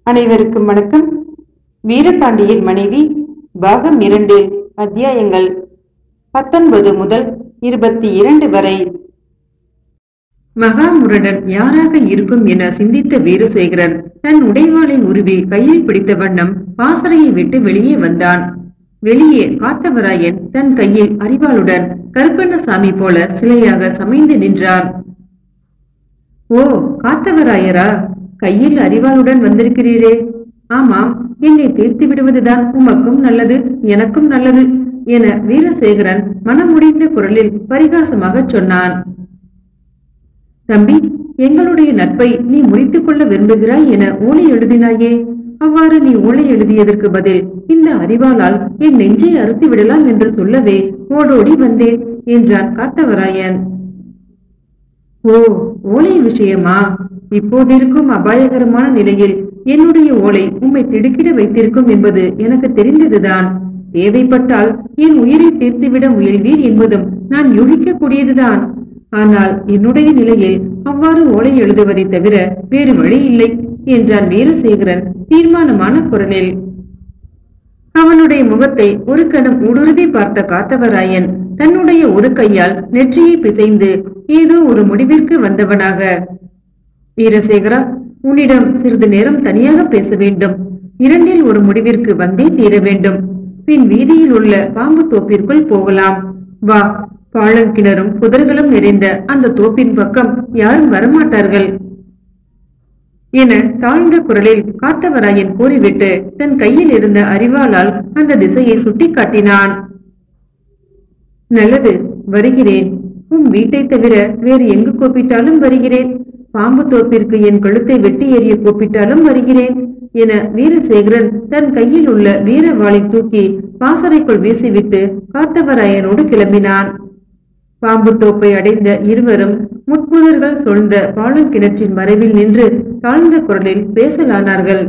அனைவருக்கும் வணக்கம். வீரபாண்டியன் மனைவி பாகம் 2, அத்தியாயங்கள் 19 முதல் 22 வரை. மகாமுரடன் யாராக இருக்கும் என சிந்தித்த வீரசேகரன் தன் உடைவாளின் உருவி கையில் பிடித்த வண்ணம் பாசறையை விட்டு வெளியே வந்தான். வெளியே காத்தவராயன் தன் கையில் அரிவாளுடன் கருப்பண்ணசாமி போல சிலையாக சமைந்து நின்றான். ஓ, காத்தவராயரா, கையில் அரிவாளுடன் வந்திருக்கிறீரே? ஆமாம், என்னை தீர்த்து விடுவதுதான் உமக்கும் நல்லது, எனக்கும் நல்லது என வீரசேகரன் மனமுடிந்த குரலில் பரிகாசமாக சொன்னான். தம்பி, எங்களுடைய நட்பை நீ முறித்துக் கொள்ள விரும்புகிறாய் என ஓலை எழுதினாயே, அவ்வாறு நீ ஓலை எழுதியதற்கு பதில் இந்த அரிவாளால் என் நெஞ்சை அறுத்து விடலாம் என்று சொல்லவே ஓடோடி வந்தேன் என்றான் காத்தவராயன். ஓ, ஓலை விஷயமா? இப்போதிருக்கும் அபாயகரமான நிலையில் என்னுடைய ஓலை உம்மை திடுக்கிட வைத்திருக்கும் என்பது எனக்கு தெரிந்ததுதான். தேவைப்பட்டால் என் உயிரை தீர்த்துவிட முயல்வீர் என்பதும் நான் யூகிக்கக்கூடியதுதான். ஆனால் என்னுடைய நிலையில் அவ்வாறு ஓலை எழுதுவதை தவிர வேறு வழி இல்லை என்றான் வீரசேகரன் தீர்மானமான குரலில். அவனுடைய முகத்தை ஒரு கணம் ஊடுருவி பார்த்த காத்தவராயன் தன்னுடைய ஒரு கையால் நெற்றியை பிசைந்து ஏதோ ஒரு முடிவிற்கு வந்தவனாக, வீரசேகரா, உன்னிடம் சிறிது நேரம் தனியாக பேச வேண்டும். 2இல் ஒரு முடிவிற்கு வந்தே தீர வேண்டும். பின் வீதியில் உள்ள பாம்பு தோப்பிற்குள் போகலாம். வா, பாழங்கிணறும் புதர்களும் நிறைந்த அந்த தோப்பின் பக்கம் யாரும் வரமாட்டார்கள் என தாழ்ந்த குரலில் காத்தவராயன் கூறிவிட்டு தன் கையில் இருந்த அரிவாளால் அந்த திசையை சுட்டி காட்டினான். நல்லது, வருகிறேன். உம் வீட்டை தவிர வேறு எங்கு கூப்பிட்டாலும் வருகிறேன். பாம்பு தோப்பிற்கு என் கழுத்தை வெட்டி எறிய கூப்பிட்டாலும் வருகிறேன் என வீரசேகரன் தன் கையில் உள்ள வீரவாளை தூக்கி பாசறைக்குள் வீசிவிட்டு காத்தவராயனோடு கிளம்பினான். பாம்பு தோப்பை அடைந்த இருவரும் முட்புதர்கள் சூழ்ந்த பாலங்கிணற்றின் மறைவில் நின்று தாழ்ந்த குரலில் பேசலானார்கள்.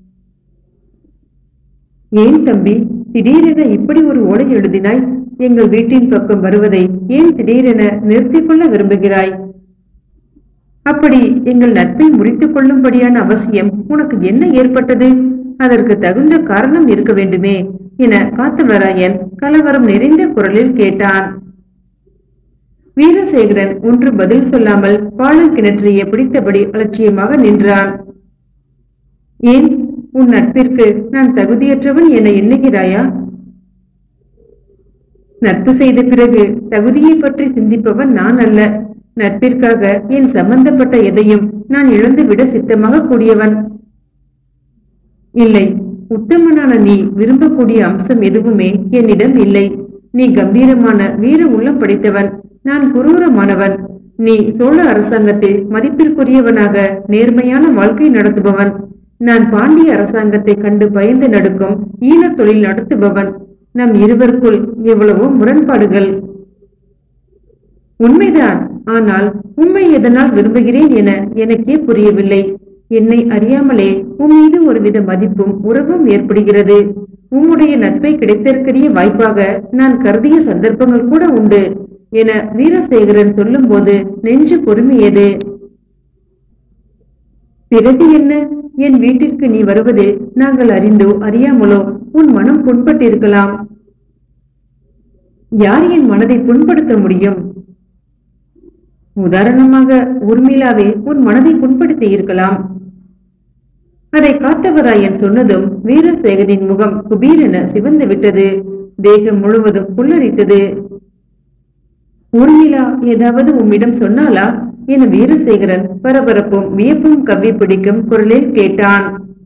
ஏன் தம்பி, திடீரென இப்படி ஒரு ஓலை எழுதினாய்? எங்கள் வீட்டின் பக்கம் வருவதை ஏன் திடீரென நிறுத்திக் கொள்ள விரும்புகிறாய்? அப்படி எங்கள் நட்பை முறித்துக் கொள்ளும்படியான அவசியம் உனக்கு என்ன ஏற்பட்டது? அதற்கு தகுந்த காரணம் இருக்க வேண்டுமே என காத்தவராயன் கலவரம் நிறைந்த குரலில் கேட்டான். வீரசேகரன் ஒன்று பதில் சொல்லாமல் பாலங்கிணற்றையை பிடித்தபடி அலட்சியமாக நின்றான். ஏன், உன் நட்பிற்கு நான் தகுதியற்றவன் என எண்ணுகிறாயா? நட்பு செய்த பிறகு தகுதியை பற்றி சிந்திப்பவன் நான் அல்ல. நட்பிற்காக என் சம்பந்தப்பட்ட எதையும் நான் இழந்துவிட சித்தமாக கூடியவன். இல்லை, உத்தமனான நீ விரும்பக்கூடிய அம்சம் எதுவுமே என்னிடம் இல்லை. நீ கம்பீரமான வீர உள்ளம் படைத்தவன், நான் குரூரமானவன். நீ சோழ அரசாங்கத்தில் மதிப்பிற்குரியவனாக நேர்மையான வாழ்க்கை நடத்துபவன். நான் பாண்டிய அரசாங்கத்தை கண்டு பயந்து நடுக்கும் ஈனத் தொழில் நடத்துபவன். நம் இருவருக்குள் எவ்வளவோ முரண்பாடுகள். உண்மைதான், ஆனால் உண்மை எதனால் விரும்புகிறேன் என எனக்கே புரியவில்லை. என்னை அறியாமலே உன் மீது ஒருவித மதிப்பும் உறவும் ஏற்படுகிறது. உம்முடைய நட்பை கிடைத்திருக்கிற வாய்ப்பாக நான் கருதிய சந்தர்ப்பங்கள் கூட உண்டு என வீரசேகரன் சொல்லும் போது நெஞ்சு பொறுமையது. பிறகு என்ன? என் வீட்டிற்கு நீ வருவதில் நாங்கள் அறிந்தோ அறியாமலோ உன் மனம் புண்பட்டிருக்கலாம். யார் என் மனதை புண்படுத்த முடியும்? உதாரணமாக ஊர்மிளாவே உன் மனதை புண்படுத்தி இருக்கலாம். அதை காத்தவராயன் சொன்னதும் வீரசேகரின் முகம் குபீரென சிவந்து விட்டது. தேகம் முழுவதும் புல்லரித்தது. ஊர்மிளா ஏதாவது உம்மிடம் சொன்னாளா என வீரசேகரன் பரபரப்பும் வியப்பும் கவ்வி பிடிக்கும் குரலில் கேட்டான்.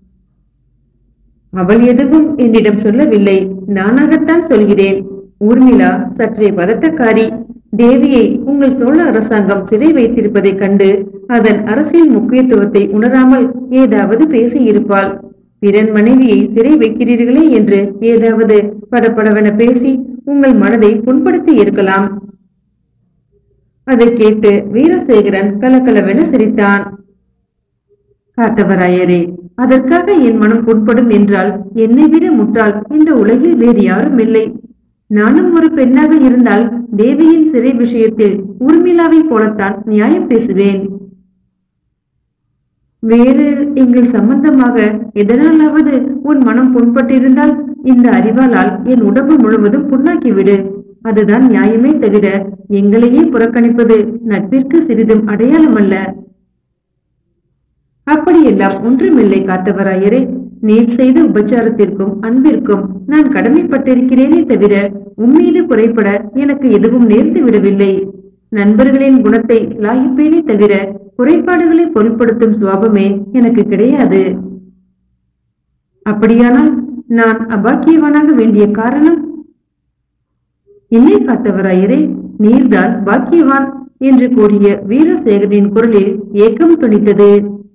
அவள் எதுவும் என்னிடம் சொல்லவில்லை, நானாகத்தான் சொல்கிறேன். ஊர்மிளா சற்றே பதட்டக்காரி. தேவியை உங்கள் சோழ அரசாங்கம் சிறை வைத்திருப்பதை கண்டு அதன் அரசியல் முக்கியத்துவத்தை உணராமல் ஏதாவது பேசியிருப்பாள். பிறன் மனைவியை சிறை வைக்கிறீர்களே என்று ஏதாவது படபடவென பேசி உங்கள் மனதை புண்படுத்தி இருக்கலாம். அதை கேட்டு வீரசேகரன் கலகலவென சிரித்தான். காத்தவராயரே, அதற்காக என் மனம் புண்படும் என்றால் என்னை விட முட்டாள் இந்த உலகில் வேறு யாரும் இல்லை. நானும் ஒரு பெண்ணாக இருந்தால் தேவியின் சிறை விஷயத்தில் ஊர்மிளாவை போலத்தான் நியாயம் பேசுவேன். வேறு எங்கள் சம்பந்தமாக எதனாலாவது உன் மனம் புண்பட்டிருந்தால் இந்த அறிவாளால் என் உடம்பு முழுவதும் புண்ணாக்கிவிடு. அதுதான் நியாயமே தவிர எங்களையே புறக்கணிப்பது நட்பிற்கு சிறிதும் அடையாளமல்ல. அப்படியெல்லாம் ஒன்றுமில்லை காத்தவராயரே. நீர் செய்த உபச்சாரத்திற்கும் அன்பிற்கும் நான் கடமைப்பட்டிருக்கிறேனே தவிர உம்மீது குறைபட எனக்கு எதுவும் நேர்ந்து விடவில்லை. நண்பர்களின் குணத்தை சிலாகிப்பேனே தவிர குறைபாடுகளை பொருட்படுத்தும் சுவாபமே எனக்கு கிடையாது. அப்படியானால் நான் அபாக்கியவானாக வேண்டிய காரணம்? இல்லை காத்தவராயரே, நீர்தான் பாக்கியவான் என்று கூறிய வீரசேகரின் குரலில் ஏக்கம் துணித்தது.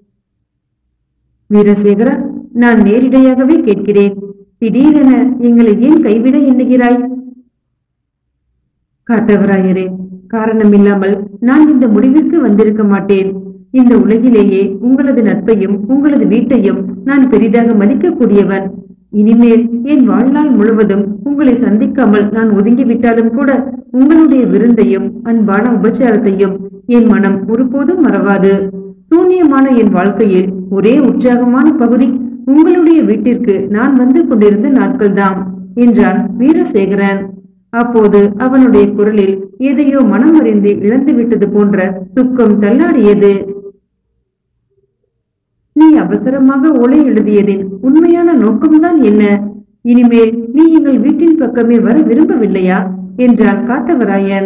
வீரசேகரா, நான் நேரிடையாகவே கேட்கிறேன். திடீரென எங்களை ஏன் கைவிட எண்ணுகிறாய்? காத்தவராயரே, காரணமில்லாமல் நான் இந்த முடிவிற்கு வந்திருக்க மாட்டேன். இந்த உலகிலேயே உங்களது நட்பையும் உங்களது வீட்டையும் நான் பெரிதாக மதிக்கக்கூடியவன். இனிமேல் என் வாழ்நாள் முழுவதும் உங்களை சந்திக்காமல் நான் ஒதுங்கிவிட்டாலும் கூட உங்களுடைய விருந்தையும் அன்பான உபச்சாரத்தையும் என் மனம் ஒருபோதும் மறவாது. சூன்யமான என் வாழ்க்கையில் ஒரே உற்சாகமான பகுதி உங்களுடைய வீட்டிற்கு நான் வந்து கொண்டிருந்த நாட்கள்தான் என்றான் வீரசேகரன். அப்போது அவனுடைய குரலில் எதையோ மனம் அறிந்து இழந்து விட்டது போன்ற துக்கம் தள்ளாடியது. நீ அவசரமாக ஓலை எழுதியதின் உண்மையான நோக்கம்தான் என்ன? இனிமேல் நீ எங்கள் வீட்டின் பக்கமே வர விரும்பவில்லையா என்றான் காத்தவராயன்.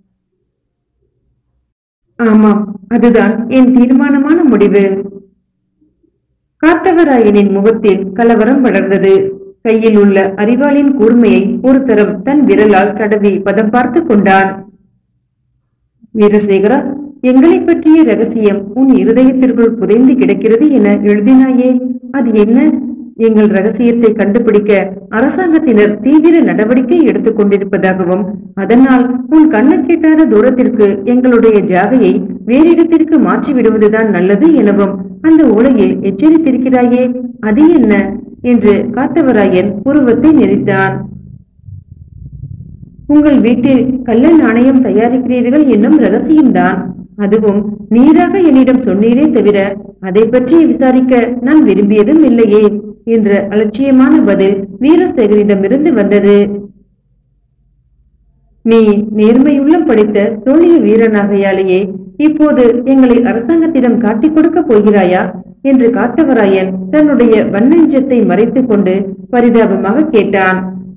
ஆமாம், அதுதான் என் தீர்மானமான முடிவு. காத்தவராயனின் முகத்தில் கலவரம் வளர்ந்தது. கையில் உள்ள அரிவாளின் கூர்மையை ஒரு தரம் தன் விரலால் தடவி பதம் பார்த்து கொண்டான். வீரசேகரா, எங்களை பற்றிய ரகசியம் உன் இருதயத்திற்குள் புதைந்து கிடக்கிறது என எழுதினாயே, அது என்ன? எங்கள் ரகசியத்தை கண்டுபிடிக்க அரசாங்கத்தினர் தீவிர நடவடிக்கை எடுத்துக் கொண்டிருப்பதாகவும், அதனால் உன் கண்ணு கேட்டாத தூரத்திற்கு எங்களுடைய ஜாகையை வேறிடத்திற்கு மாற்றி விடுவதுதான் நல்லது எனவும் அந்த ஓலையில் எச்சரித்திருக்கிறாயே, அது என்ன என்று காத்தவராயன் புருவத்தை நெறித்தான். உங்கள் வீட்டில் கள்ள நாணயம் தயாரிக்கிறீர்கள் என்னும் ரகசியம்தான். அதுவும் நீராக என்னிடம் சொன்னீரே தவிர அதை பற்றி விசாரிக்க நான் விரும்பியதும் இல்லையே என்ற அலட்சியமான பதில் வீரசேகரிடமிருந்து வந்தது. நீ நேர்மையுள்ளம் படித்த சோழிய வீரனாகையாலேயே இப்போது எங்களை அரசாங்கத்திடம் காட்டிக் கொடுக்க போகிறாயா என்று காத்தவராயன் தன்னுடைய வன்னெஞ்சத்தை மறைத்துக் கொண்டு பரிதாபமாக கேட்டான்.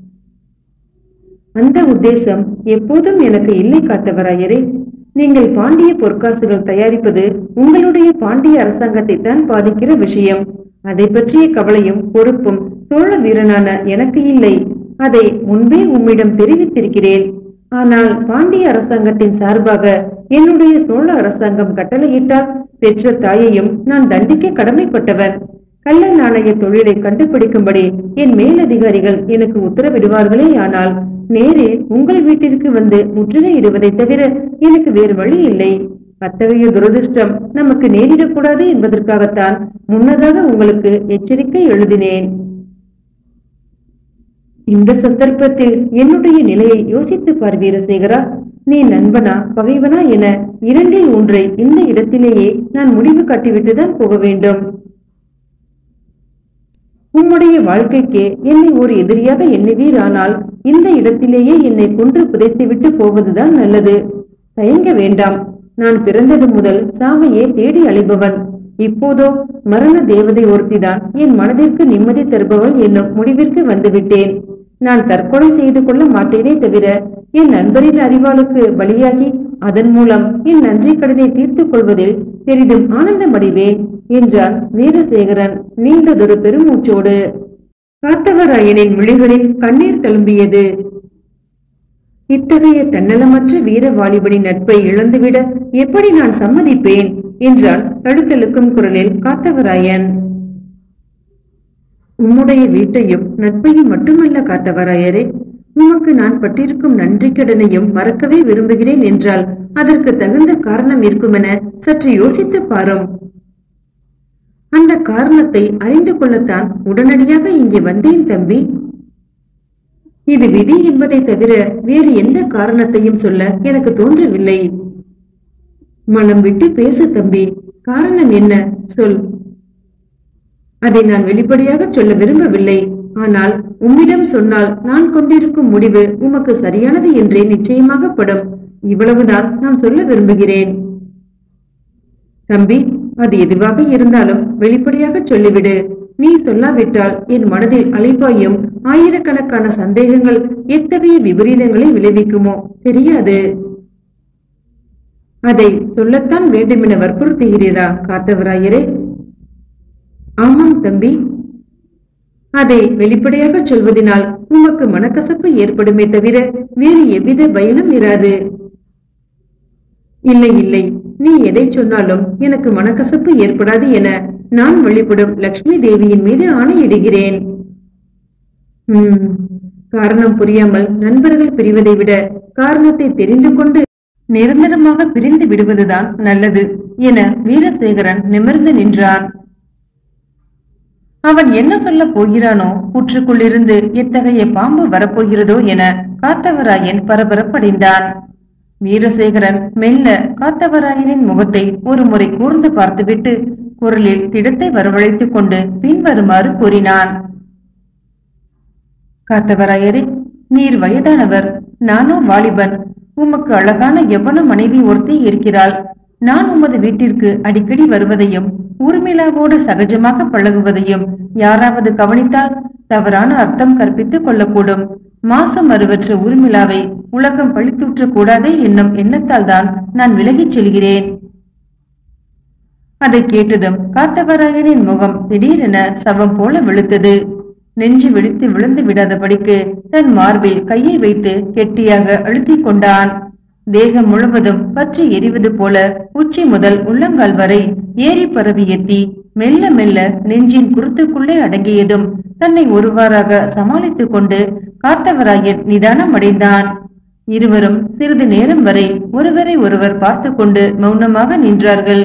அந்த உத்தேசம் எப்போதும் எனக்கு இல்லை காத்தவராயரே. நீங்கள் பாண்டிய பொற்காசுகள் தயாரிப்பது உங்களுடைய பாண்டிய அரசாங்கத்தை தான் பாதிக்கிற விஷயம். அதை பற்றிய கவலையும் பொறுப்பும் சோழ வீரனான எனக்கு இல்லை. அதை முன்பே உம்மிடம் தெரிவித்திருக்கிறேன். ஆனால் பாண்டிய அரசாங்கத்தின் சார்பாக என்னுடைய சோழ அரசாங்கம் கட்டளையிட்டால் பெற்ற தாயையும் நான் தண்டிக்க கடமைப்பட்டவன். கள்ள நாணய தொழிலை கண்டுபிடிக்கும்படி என் மேலதிகாரிகள் எனக்கு உத்தரவிடுவார்களே, ஆனால் நேரே உங்கள் வீட்டிற்கு வந்து முற்றுகையிடுவதை தவிர எனக்கு வேறு வழி இல்லை. அத்தகைய துரதிருஷ்டம் நமக்கு நேரிடக்கூடாது என்பதற்காகத்தான் முன்னதாக உங்களுக்கு எச்சரிக்கை எழுதினேன். இந்த சந்தர்ப்பத்தில் என்னுடைய நிலையை யோசித்து பார் வீரசேகரா. நீ நண்பனா பகைவனா என இரண்டில் ஒன்றை இந்த இடத்திலேயே நான் முடிவு காட்டிவிட்டுதான் போக வேண்டும். உம்முடைய வாழ்க்கைக்கு என்னை ஒரு எதிரியாக எண்ணுவீரானால் இந்த இடத்திலேயே என்னை கொன்று புதைத்து விட்டு போவதுதான் நல்லது. தயங்க வேண்டாம். நான் பிறந்தது முதல் சாவையே தேடி அழைப்பவன். இப்போதோ மரண தேவதை ஒருத்திதான் என் மனதிற்கு நிம்மதி தருபவள் என்னும் முடிவிற்கு வந்துவிட்டேன். நான் தற்கொலை செய்து கொள்ள மாட்டேனே தவிர என் நண்பரின் அறிவாளுக்கு பலியாகி அதன் மூலம் என் நன்றி கடனை தீர்த்துக் கொள்வதில் பெரிதும் ஆனந்தமடைவேன் என்றான் வீரசேகரன் நீண்டதொரு பெருமூச்சோடு. காத்தவராயனின் விழிகளில் கண்ணீர் தழும்பியது. இத்தகைய தன்னலமற்ற வீர வாலிபனின் நட்பை இழந்துவிட எப்படி நான் சம்மதிப்பேன் என்றான் தடுத்தலுக்கும் குரலில் காத்தவராயன். உம்முடைய வீட்டையும் நட்பையும் மட்டுமல்ல காத்தவராயரே, உமக்கு நான் பட்டிருக்கும் நன்றி கடனையும் மறக்கவே விரும்புகிறேன் என்றால் அதற்கு தகுந்த காரணம் இருக்குமென சற்று யோசித்து பாரும். அந்த காரணத்தை அறிந்து கொள்ளத்தான் உடனடியாக இங்கே வந்தேன் தம்பி. இது விதி என்பதை தவிர வேறு எந்த காரணத்தையும் சொல்ல எனக்கு தோன்றவில்லை. மனம் விட்டு பேசு தம்பி. காரணம் என்ன சொல் அதை நான் வெளிப்படையாக சொல்ல விரும்பவில்லை. ஆனால் உம்மிடம் சொன்னால் நான் கொண்டிருக்கும் முடிவு உமக்கு சரியானது என்றே நிச்சயமாக படும். இவ்வளவுதான் நான் சொல்ல விரும்புகிறேன். தம்பி, அது எதுவாக இருந்தாலும் வெளிப்படையாக சொல்லிவிடு. நீ சொல்லாவிட்டால் என் மனதில் அலைபாயும் ஆயிரக்கணக்கான சந்தேகங்கள் எத்தகைய விபரீதங்களை விளைவிக்குமோ தெரியாது. அதை சொல்லத்தான் வேண்டுமென வற்புறுத்துகிறீரா காத்தவராயரே? ஆமாம் தம்பி. அதை வெளிப்படையாக சொல்வதனால் உமக்கு மனக்கசப்பு ஏற்படுமே தவிர வேறு எவ்வித பயனும் இராது. இல்லை இல்லை, நீ எதை சொன்னாலும் எனக்கு மனக்கசப்பு ஏற்படாது என நான் வழிபடும் லக்ஷ்மி தேவியின் மீது ஆணையிடுகிறேன். காரணம் புரியாமல் நண்பர்கள் பிரிவதை விட காரணத்தை தெரிந்து கொண்டு நிரந்தரமாக பிரிந்து விடுவதுதான் நல்லது என வீரசேகரன் நிமிர்ந்து நின்றான். அவன் என்ன சொல்ல போகிறானோ, புற்றுக்குள்ளிருந்து எத்தகைய பாம்பு வரப்போகிறதோ என காத்தவராயன் பரபரப்படைந்தான். வீரசேகரன் மெல்ல காத்தவராயனின் முகத்தை ஒரு முறை கூர்ந்து பார்த்துவிட்டு குரலில் திடத்தை வரவழைத்துக் கொண்டு பின்வருமாறு கூறினான். காத்தவராயரே, நீர் வயதானவர், நானோ வாலிபன். உமக்கு அழகான எவ்வன மனைவி ஒருத்தி இருக்கிறாள். நான் உமது வீட்டிற்கு அடிக்கடி வருவதையும் ஊர்மிளாவோடு சகஜமாக பழகுவதையும் யாராவது கவனித்தால் தவறான அர்த்தம் கற்பித்துக் கொள்ளக்கூடும். மாசு மறுவற்ற ஊர்மிளாவை உலகம் பழித்தூற்ற கூடாதே என்னும் எண்ணத்தால் தான் நான் விலகிச் செல்கிறேன். அதை கேட்டதும் காத்தவராயனின் முகம் திடீரென சவம் போல வெளுத்தது. நெஞ்சு வெடித்து விழுந்து விடாதபடிக்கு தன் மார்பில் கையை வைத்து கெட்டியாக அழுத்திக் கொண்டான். தேகம் முழுவதும் பற்றி எரிவது போல உச்சி முதல் உள்ளங்கால் வரை ஏறி பரவி எத்தி மெல்ல மெல்ல நெஞ்சின் குருத்துக்குள்ளே அடங்கியதும் தன்னை ஒருவாறாக சமாளித்துக் கொண்டு காத்தவராயன் நிதானம் அடைந்தான். இருவரும் சிறிது நேரம் வரை ஒருவரை ஒருவர் பார்த்து கொண்டு மௌனமாக நின்றார்கள்.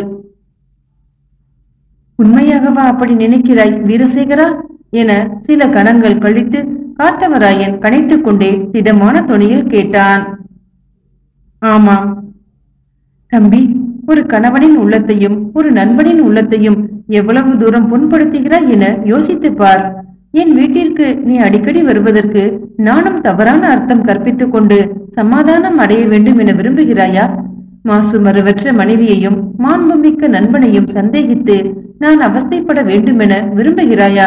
உண்மையாகவா அப்படி நினைக்கிறாய் வீரசேகரா என சில கணங்கள் கழித்து காத்தவராயன் கனைத்துக் கொண்டே திடமான தொனியில் கேட்டான். ஆமாம் தம்பி, ஒரு கணவனின் உள்ளத்தையும் ஒரு நண்பனின் உள்ளத்தையும் எவ்வளவு தூரம் புண்படுத்துகிறாய் என யோசித்து பார். என் வீட்டிற்கு நீ அடிக்கடி வருவதற்கு நானும் தவறான அர்த்தம் கற்பித்துக் கொண்டு சமாதானம் அடைய வேண்டும் என விரும்புகிறாயா? மாசு மறுவற்ற மனைவியையும் மாண்புமிக்க நண்பனையும் சந்தேகித்து நான் அவஸ்தைப்பட வேண்டுமென விரும்புகிறாயா?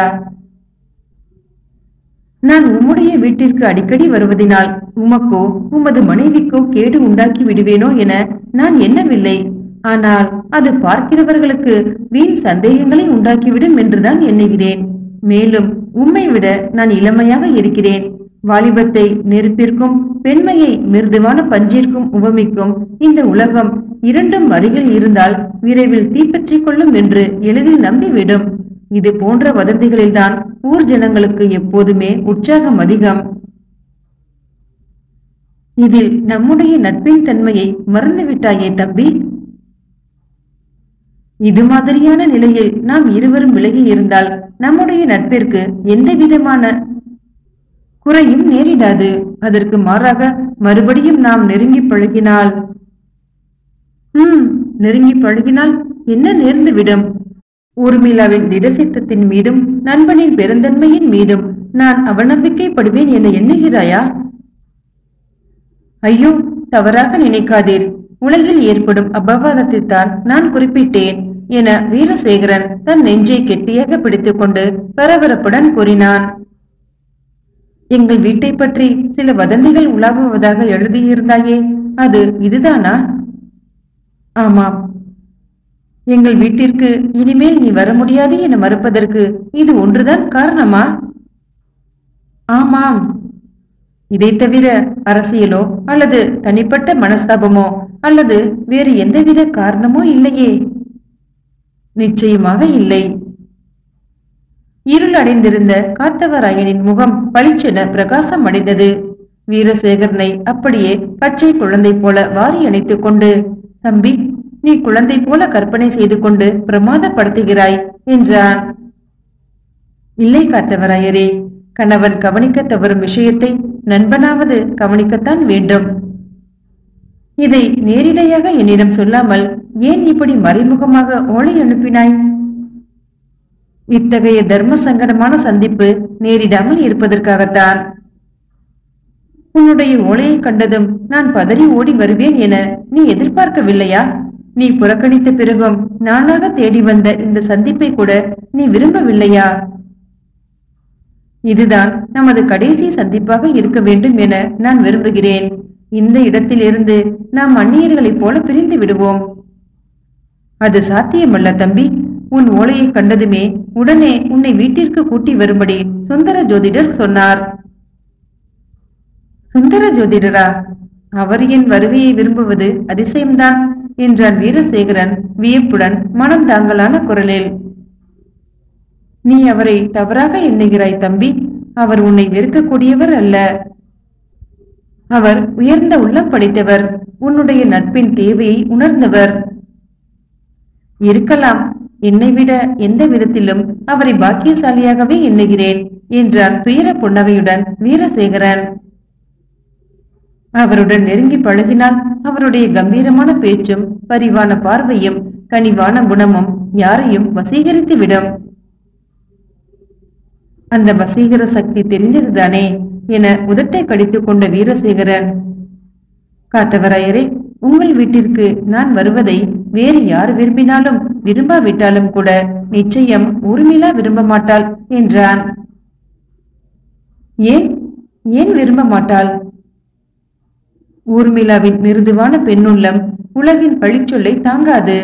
நான் உம்முடைய வீட்டிற்கு அடிக்கடி வருவதனால் உமக்கோ உமது மனைவிக்கோ கேடு உண்டாக்கி விடுவேனோ என நான் எண்ணவில்லை. ஆனால் அது பார்க்கிறவர்களுக்கு வீண் சந்தேகங்களை உண்டாக்கிவிடும் என்றுதான் எண்ணுகிறேன். மேலும் உம்மை விட நான் இளமையாக இருக்கிறேன். வாலிபத்தை நெருப்பிற்கும் பெண்மையை மிருதுவான பஞ்சிற்கும் உவமிக்கும் இந்த உலகம் இரண்டும் அருகில் இருந்தால் விரைவில் தீப்பற்றிக் கொள்ளும் என்று எளிதில் நம்பிவிடும். இது போன்ற வதந்திகளில்தான் ஊர் ஜனங்களுக்கு எப்போதுமே உற்சாகம் அதிகம். இதில் நம்முடைய நட்பின் தன்மையை மறந்துவிட்டாயே தம்பி? இது மாதிரியான நிலையில் நாம் இருவரும் விலகி இருந்தால் நம்முடைய நட்பிற்கு எந்த விதமான குறையும் நேரிடாது. அதற்கு மாறாக மறுபடியும் நாம் நெருங்கி பழகினால் என்ன நேர்ந்துவிடும்? ஊர்மிளாவின் திடசித்தத்தின் மீதும் நண்பனின் பெருந்தன்மையின் மீதும் நான் அவநம்பிக்கைப்படுவேன் என எண்ணுகிறாயா? ஐயோ, தவறாக நினைக்காதீர். உலகில் ஏற்படும் அபவாதத்தைத்தான் நான் குறிப்பிட்டேன் என வீரசேகரன் தன் நெஞ்சை கெட்டியாக பிடித்துக் கொண்டு பரபரப்புடன் கூறினான். எங்கள் வீட்டை பற்றி சில வதந்திகள் உலாவுவதாக எழுதியிருந்தாயே, அது இதுதானா? ஆமாம். எங்கள் வீட்டிற்கு இனிமேல் நீ வர முடியாது என மறுப்பதற்கு இது ஒன்றுதான் காரணமா? ஆமாம். இதை தவிர அரசியலோ அல்லது தனிப்பட்ட மனஸ்தாபமோ அல்லது வேறு எந்தவித காரணமோ இல்லையே? நிச்சயமாக இல்லை. இருள் அடைந்திருந்த காத்தவராயனின் முகம் பளிச்சென பிரகாசம் அடைந்தது. வீரசேகரனை அப்படியே பச்சை குழந்தை போல வாரி அணைத்துக் கொண்டு, தம்பி, நீ குழந்தை போல கற்பனை செய்து கொண்டு பிரமாதப்படுத்துகிறாய் என்றான். இல்லை காத்தவராயரே, கணவன் கவனிக்க தவறும் விஷயத்தை நண்பனாவது கவனிக்கத்தான் வேண்டும். இதை நேரிடையாக என்னிடம் சொல்லாமல் ஏன் இப்படி மறைமுகமாக ஓலை அனுப்பினாய்? இத்தகைய தர்ம சங்கடமான சந்திப்பு நேரிடாமல் இருப்பதற்காகத்தான். உன்னுடைய ஓலையை கண்டதும் நான் பதறி ஓடி வருவேன் என நீ எதிர்பார்க்கவில்லையா? நீ புறக்கணித்த பிறகும் நானாக தேடி வந்த இந்த சந்திப்பை கூட நீ விரும்பவில்லையா? இதுதான் நமது கடைசி சந்திப்பாக இருக்க வேண்டும் என நான் விரும்புகிறேன். இந்த இடத்திலிருந்து நாம் அந்நியர்களைப் போல பிரிந்து விடுவோம். அது சாத்தியமல்ல தம்பி. உன் ஓலையை கண்டதுமே உடனே உன்னை வீட்டிற்கு கூட்டி வரும்படி சுந்தர ஜோதிடர் சொன்னார். சுந்தர ஜோதிடரா? அவர் என் வருகையை விரும்புவது அதிசயம்தான் என்றான் வீரசேகரன் வியப்புடன் மனம் தாங்கலான குரலில். நீ அவரை தவறாக எண்ணுகிறாய் தம்பி. அவர் உன்னை வெறுக்கக்கூடியவர் அல்ல. அவர் உயர்ந்த உள்ளம் படைத்தவர். உன்னுடைய நட்பின் தேவையை உணர்ந்தவர். இருக்கலாம். என்னை விட எந்த விதத்திலும் அவரை பாக்கியசாலியாகவே எண்ணுகிறேன் என்றான் துயர புன்னகையுடன் வீரசேகரன். அவருடன் நெருங்கி பழகினால் அவருடைய கம்பீரமான பேச்சும் பரிவான பார்வையும் கனிவான குணமும் யாரையும் வசீகரித்து விடும். அந்த வசீகர சக்தி தெரிந்ததுதானே என உதட்டை கடித்துக் கொண்ட வீரசேகரன், காத்தவராயரே, உங்கள் வீட்டிற்கு நான் வருவதை வேறு யார் விரும்பினாலும் விரும்பாவிட்டாலும் கூட நிச்சயம் ஊர்மிளா விரும்ப மாட்டாள் என்றான். ஏன் ஏன் விரும்ப மாட்டாள்? ஊர்மிளாவின் மிருதுவான பெண்ணுள்ளம் உலகின் பழிச்சொல்லை தாங்காது.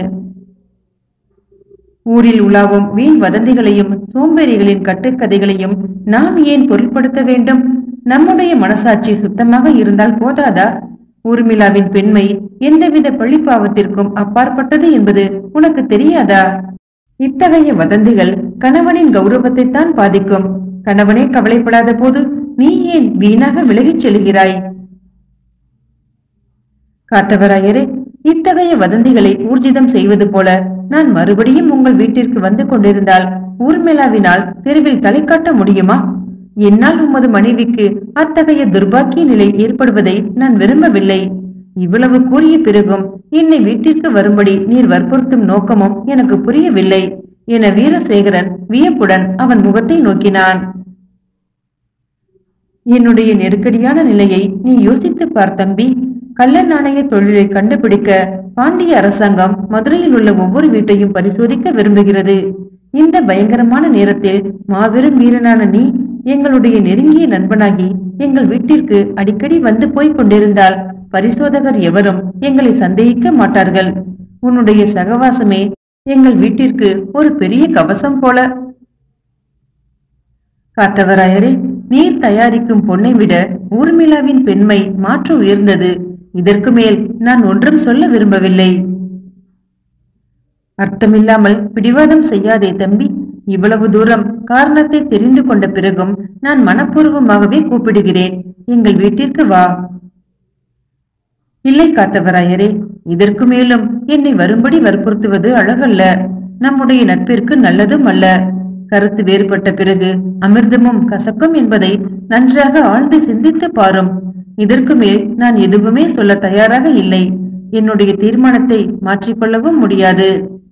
ஊரில் உலாவும் வீண் வதந்திகளையும் சோம்பேறிகளின் கட்டுக்கதைகளையும் நாம் ஏன் பொருட்படுத்த வேண்டும்? நம்முடைய மனசாட்சி சுத்தமாக இருந்தால் போதாதா? ஊர்மிளாவின் பெண்மை எந்தவித பழிப்பாவத்திற்கும் அப்பாற்பட்டது என்பது உனக்கு தெரியாதா? இத்தகைய வதந்திகள் கணவனின் கௌரவத்தை தான் பாதிக்கும். கணவனே கவலைப்படாத போது நீ ஏன் வீணாக விலகிச் செல்கிறாய்? காத்தவராயரே, இத்தகைய வதந்திகளை ஊர்ஜிதம் செய்வது போல நான் மறுபடியும் உங்கள் வீட்டிற்கு வந்து கொண்டிருந்தால் ஊர்மிளாவினால் தெருவில் தலை காட்ட முடியுமா? என்னால் உமது மனைவிக்கு அத்தகைய துர்பாக்கிய நிலை ஏற்படுவதை நான் விரும்பவில்லை. இவ்வளவு கூறிய பிறகும் என்னை வீட்டிற்கு வரும்படி நீர் வற்புறுத்தும் நோக்கமும் எனக்கு புரியவில்லை என வீரசேகரன் வியப்புடன் அவன் முகத்தை நோக்கினான். என்னுடைய நெருக்கடியான நிலையை நீ யோசித்து பார் தம்பி. கள்ள நாணய தொழிலை கண்டுபிடிக்க பாண்டிய அரசாங்கம் மதுரையில் உள்ள ஒவ்வொரு வீட்டையும் பரிசோதிக்க விரும்புகிறது. இந்த பயங்கரமான நேரத்தில் மாபெரும் வீரனான நீ எங்களுடைய நெருங்கிய நண்பனாகி எங்கள் வீட்டிற்கு அடிக்கடி வந்து போய் கொண்டிருந்தால் பரிசோதகர் எவரும் எங்களை சந்தேகிக்க மாட்டார்கள். உன்னுடைய சகவாசமே எங்கள் வீட்டிற்கு ஒரு பெரிய கவசம் போல. காத்தவராயரே, நீர் தயாரிக்கும் பொன்னை விட ஊர்மிளாவின் பெண்மை மாற்று உயர்ந்தது. இதற்கு மேல் நான் ஒன்றும் சொல்ல விரும்பவில்லை. அர்த்தமில்லாமல் பிடிவாதம் செய்யாதே தம்பி. இவ்வளவு தூரம் காரணத்தை தெரிந்து கொண்ட பிறகும் நான் மனப்பூர்வமாகவே கூப்பிடுகிறேன். எங்கள் வீட்டிற்கு வா. இல்லை காத்தவராயரே, இதற்கு மேலும் என்னை வரும்படி வற்புறுத்துவது அழகல்ல. நம்முடைய நட்பிற்கு நல்லதும் அல்ல. கருத்து வேறுபட்ட பிறகு அமிர்தமும் கசக்கும் என்பதை நன்றாக ஆழ்ந்து சிந்தித்து பாரும். இதற்கு மேல் நான் எதுவுமே சொல்ல தயாராக இல்லை. என்னுடைய தீர்மானத்தை மாற்றிக்கொள்ளவும் முடியாது.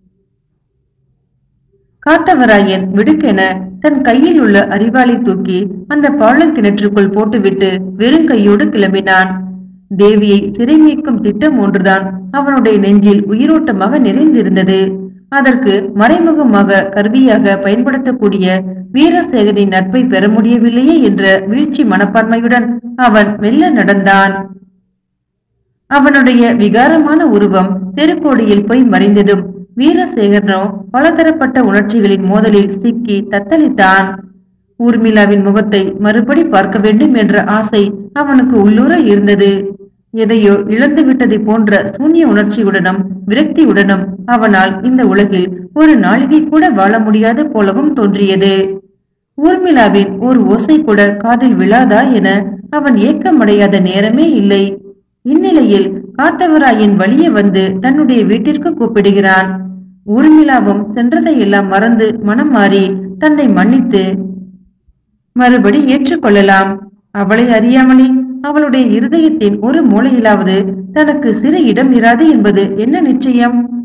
காத்தவராயன் விடுக்கென தன் கையில் உள்ள அரிவாளை தூக்கி அந்த பாழக்கிணற்றுக்குள் போட்டுவிட்டு வெறும் கையோடு கிளம்பினான். தேவியை சிறை மீட்கும் திட்டம் ஒன்றுதான் அவனுடைய நெஞ்சில் உயிரோட்டமாக நிறைந்திருந்தது. அதற்கு மறைமுகமாக கருவியாக பயன்படுத்தக்கூடிய வீரசேகரின் நட்பை பெற முடியவில்லையே என்ற வீழ்ச்சி மனப்பான்மையுடன் அவன் மெல்ல நடந்தான். அவனுடைய விகாரமான உருவம் தெருக்கோடியில் போய் மறைந்ததும் வீரசேகரனோ பலதரப்பட்ட உணர்ச்சிகளின் மோதலில் சிக்கி தத்தளித்தான். ஊர்மிளாவின் முகத்தை மறுபடி பார்க்க வேண்டும் என்ற ஆசை அவனுக்கு உள்ளூர இருந்தது. எதையோ இழந்து விட்டதை போன்ற சூன்ய உணர்ச்சியுடனும் விரக்தியுடனும் அவனால் இந்த உலகில் ஒரு நாளிகை கூட வாழ முடியாது போலவும் தோன்றியது. ஊர்மிளாவின் ஒரு ஓசை கூட காதில் விழாதா என அவன் ஏக்கமடையாத நேரமே இல்லை. இந்நிலையில் காத்தவராயன் வழியே வந்து தன்னுடைய வீட்டிற்கு கூப்பிடுகிறான். ஊர்மிளாவும் சென்றதையெல்லாம் மறந்து மனம் மாறி தன்னை மன்னித்து மறுபடி ஏற்றுக்கொள்ளலாம். அவளை அறியாமலே அவளுடைய இருதயத்தின் ஒரு மூலையிலாவது தனக்கு சிறு இடம் இராது என்பது என்ன நிச்சயம்?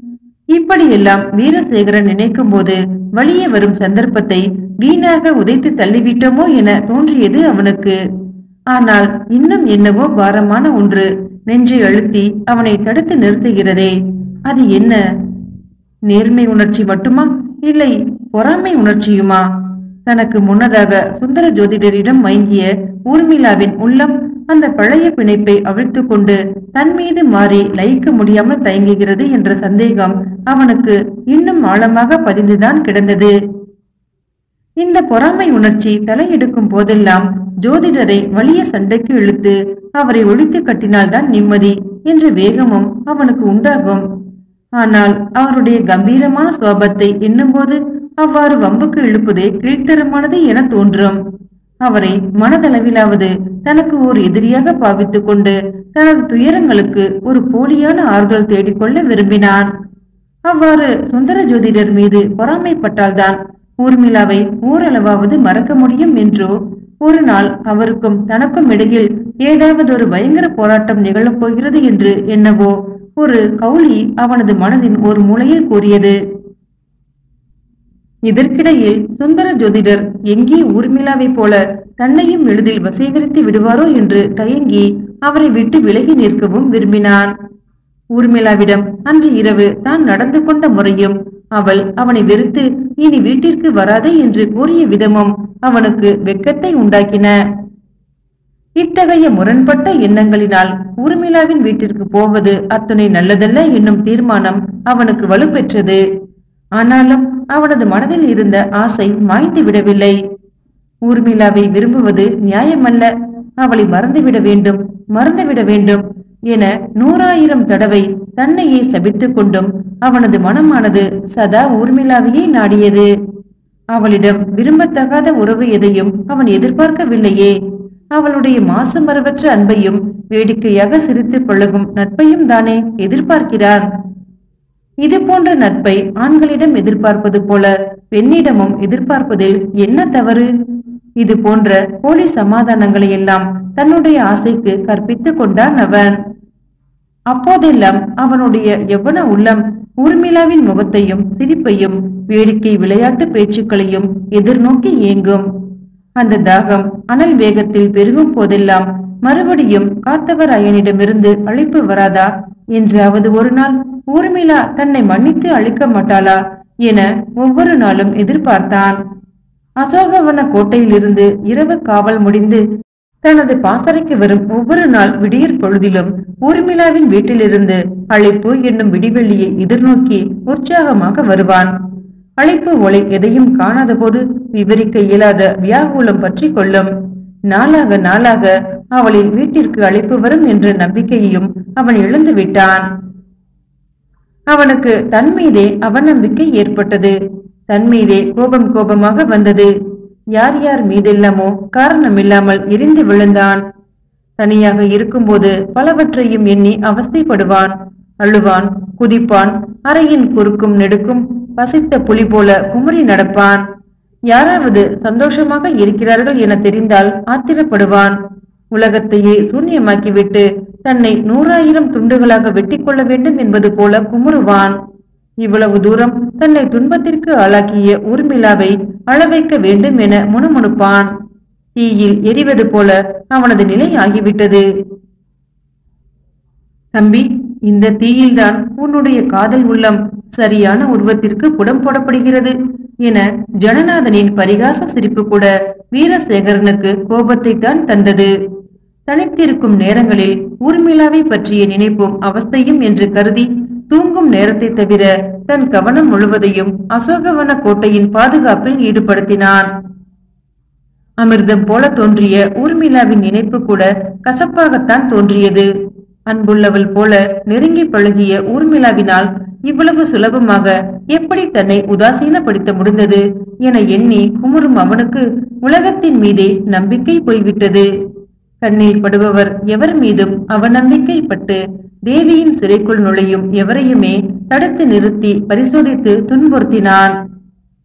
இப்படியெல்லாம் வீரசேகரன் நினைக்கும் போது வழியே வரும் சந்தர்ப்பத்தை வீணாக உதைத்து தள்ளிவிட்டோமோ என தோன்றியது அவனுக்கு. ஆனால் இன்னும் என்னவோ பாரமான ஒன்று நெஞ்சை அழுத்தி அவனை தடுத்து நிறுத்துகிறதே. அது என்ன? நேர்மை உணர்ச்சி மட்டுமா, இல்லை பொறாமை உணர்ச்சியுமா? தனக்கு முன்னதாக சுந்தர ஜோதிடரிடம் மயங்கிய ஊர்மிளாவின் உள்ளம் அந்த பழைய பிணைப்பை அவிழ்த்து கொண்டு தன் மீது மாறி லயிக்க முடியாமல் தயங்குகிறது என்ற சந்தேகம் அவனுக்கு இன்னும் ஆழமாக பதிந்துதான் கிடந்தது. இந்த பொறாமை உணர்ச்சி தலையெடுக்கும் போதெல்லாம் ஜோதிடரை வலிய சண்டைக்கு இழுத்து அவரை ஒழித்து கட்டினால்தான் நிம்மதி என்ற வேகமும் அவனுக்கு உண்டாகும். ஆனால் அவருடைய கம்பீரமான சுவாபத்தை எண்ணும்போது அவ்வாறு வம்புக்கு இழுப்பதே கீழ்த்தரமானது என தோன்றும். அவரை மனதளவிலாவது தனக்கு ஒரு எதிரியாக பாவித்துக் கொண்டு தனது துயரங்களுக்கு ஒரு போலியான ஆறுதல் தேடிக்கொள்ள விரும்பினான். அவ்வாறு சுந்தர ஜோதிடர் மீது பொறாமைப்பட்டால்தான் ஊர்மிளாவை ஓரளவாவது மறக்க முடியும் என்றோ, ஒரு நாள் அவருக்கும் தனக்கும் இடையில் ஏதாவது ஒரு பயங்கர போராட்டம் நிகழப் போகிறது என்று என்னவோ ஒரு கௌளி அவனது மனதின் ஒரு மூலையில் கூறியது. இதற்கிடையில் சுந்தர ஜோதிடர் எங்கே ஊர்மிளாவை போல தன்னையும் எளிதில் வசீகரித்து விடுவாரோ என்று தயங்கி அவரை விட்டு விலகி நிற்கவும் விரும்பினான். ஊர்மிளாவிடம் அன்று இரவு தான் நடந்து கொண்ட முறையும் அவள் அவனை வெறுத்து இனி வீட்டிற்கு வராதே என்று கூறிய விதமும் அவனுக்கு வெட்கத்தை உண்டாக்கின. இத்தகைய முரண்பட்ட எண்ணங்களினால் ஊர்மிளாவின் வீட்டிற்கு போவது அத்துணை நல்லதல்ல என்னும் தீர்மானம் அவனுக்கு வலுப்பெற்றது. ஆனாலும் அவனது மனதில் இருந்த ஆசை மாய்ந்து விடவில்லை. ஊர்மிளாவை விரும்புவது நியாயமல்ல, அவளை மறந்துவிட வேண்டும், மறந்துவிட வேண்டும் என 100,000 தடவை தன்னையே சபித்துக் கொண்டும் அவனது மனமானது சதா ஊர்மிளாவையே நாடியது. அவளிடம் விரும்பத்தகாத உறவு எதையும் அவன் எதிர்பார்க்கவில்லையே. அவளுடைய மாசு மறவற்ற அன்பையும் வேடிக்கையாக சிரித்து பழகும் நட்பையும் தானே எதிர்பார்க்கிறான். இது போன்ற நட்பை ஆண்களிடம் எதிர்பார்ப்பது போல பெண்ணிடமும் எதிர்பார்ப்பதில் என்ன தவறு? இது போன்ற போலி சமாதானங்களை எல்லாம் தன்னுடைய ஆசைக்கு கற்பித்துக் கொண்டான் அவன். அப்போதெல்லாம் அவனுடைய யவன உள்ளம் ஊர்மிளாவின் முகத்தையும் சிரிப்பையும் வேடிக்கை விளையாட்டு பேச்சுக்களையும் எதிர்நோக்கி ஏங்கும். அந்த தாகம் அனல் வேகத்தில் பெருகும் போதெல்லாம் மறுபடியும் காத்தவராயனிடமிருந்து அழைப்பு வராதா என்றாவது ஒரு நாள் ஊர்மிளா தன்னை மன்னித்து அழிக்க மாட்டாளா என ஒவ்வொரு நாளும் எதிர்பார்த்தான். அசோகவன கோட்டையிலிருந்து இரவு காவல் முடிந்து தனது பாசறைக்கு வரும் ஒவ்வொரு நாள் விடியற் பொழுதிலும் ஊர்மிளாவின் வீட்டிலிருந்து அழைப்பு என்னும் விடிவெள்ளியை எதிர்நோக்கி உற்சாகமாக வருவான். அழைப்பு ஒளி எதையும் காணாத போது விவரிக்க இயலாத வியாகுலம் பற்றி கொள்ளும். நாளாக நாளாக அவளின் வீட்டிற்கு அழைப்பு வரும் என்ற நம்பிக்கையையும் அவன் இழந்து விட்டான். அவனுக்கு தன் மீதே அவநம்பிக்கை ஏற்பட்டது. தன் மீதே கோபம் கோபமாக வந்தது. யார் யார் மீதெல்லாமோ காரணமில்லாமல் எரிந்து விழுந்தான். தனியாக இருக்கும்போது பலவற்றையும் எண்ணி அவஸ்தைப்படுவான், அழுவான், குதிப்பான், அறையின் குறுக்கும் நெடுக்கும் பசித்த புலி போல குமரி நடப்பான். யாராவது சந்தோஷமாக இருக்கிறார்கள் என தெரிந்தால் ஆத்திரப்படுவான். உலகத்தையே சூன்யமாக்கிவிட்டு தன்னை 100,000 துண்டுகளாக வெட்டி கொள்ள வேண்டும் என்பது போல குமுறுவான். இவ்வளவு தூரம் தன்னை துன்பத்திற்கு ஆளாக்கிய ஊர்மிளாவை அளவைக்க வேண்டும் என முணுமுணுப்பான். தீயில் எரிவது போல அவனது நிலை ஆகிவிட்டது. தம்பி, இந்த தீயில்தான் உன்னுடைய காதல் உள்ளம் சரியான உருவத்திற்கு புடம் போடப்படுகிறது என ஜனநாதனின் பரிகாச சிரிப்பு கூட வீரசேகரனுக்கு கோபத்தை தான் தந்தது. தனித்திருக்கும் நேரங்களில் ஊர்மிளாவை பற்றிய நினைப்பும் அவஸ்தையும் என்று கருதி தூங்கும் நேரத்தை தவிர தன் கவனம் முழுவதையும் அசோகவன கோட்டையின் பாதுகாப்பில் ஈடுபடுத்தினான். அமிர்தம் போல தோன்றிய ஊர்மிளாவின் நினைப்பு கூட கசப்பாகத்தான் தோன்றியது. அன்புள்ளவள் போல நெருங்கி பழகிய ஊர்மிளாவினால் இவ்வளவு சுலபமாக எப்படி தன்னை உதாசீனப்படுத்த முடிந்தது என எண்ணி குமுறும் அவனுக்கு உலகத்தின் மீதே நம்பிக்கை போய்விட்டது. கண்ணில் படுபவர் எவர் மீதும் அவநம்பிக்கை பட்டு தேவியின் சிறைக்குள் நுழையும் எவரையுமே தடுத்து நிறுத்தி பரிசோதித்து துன்புறுத்தினான்.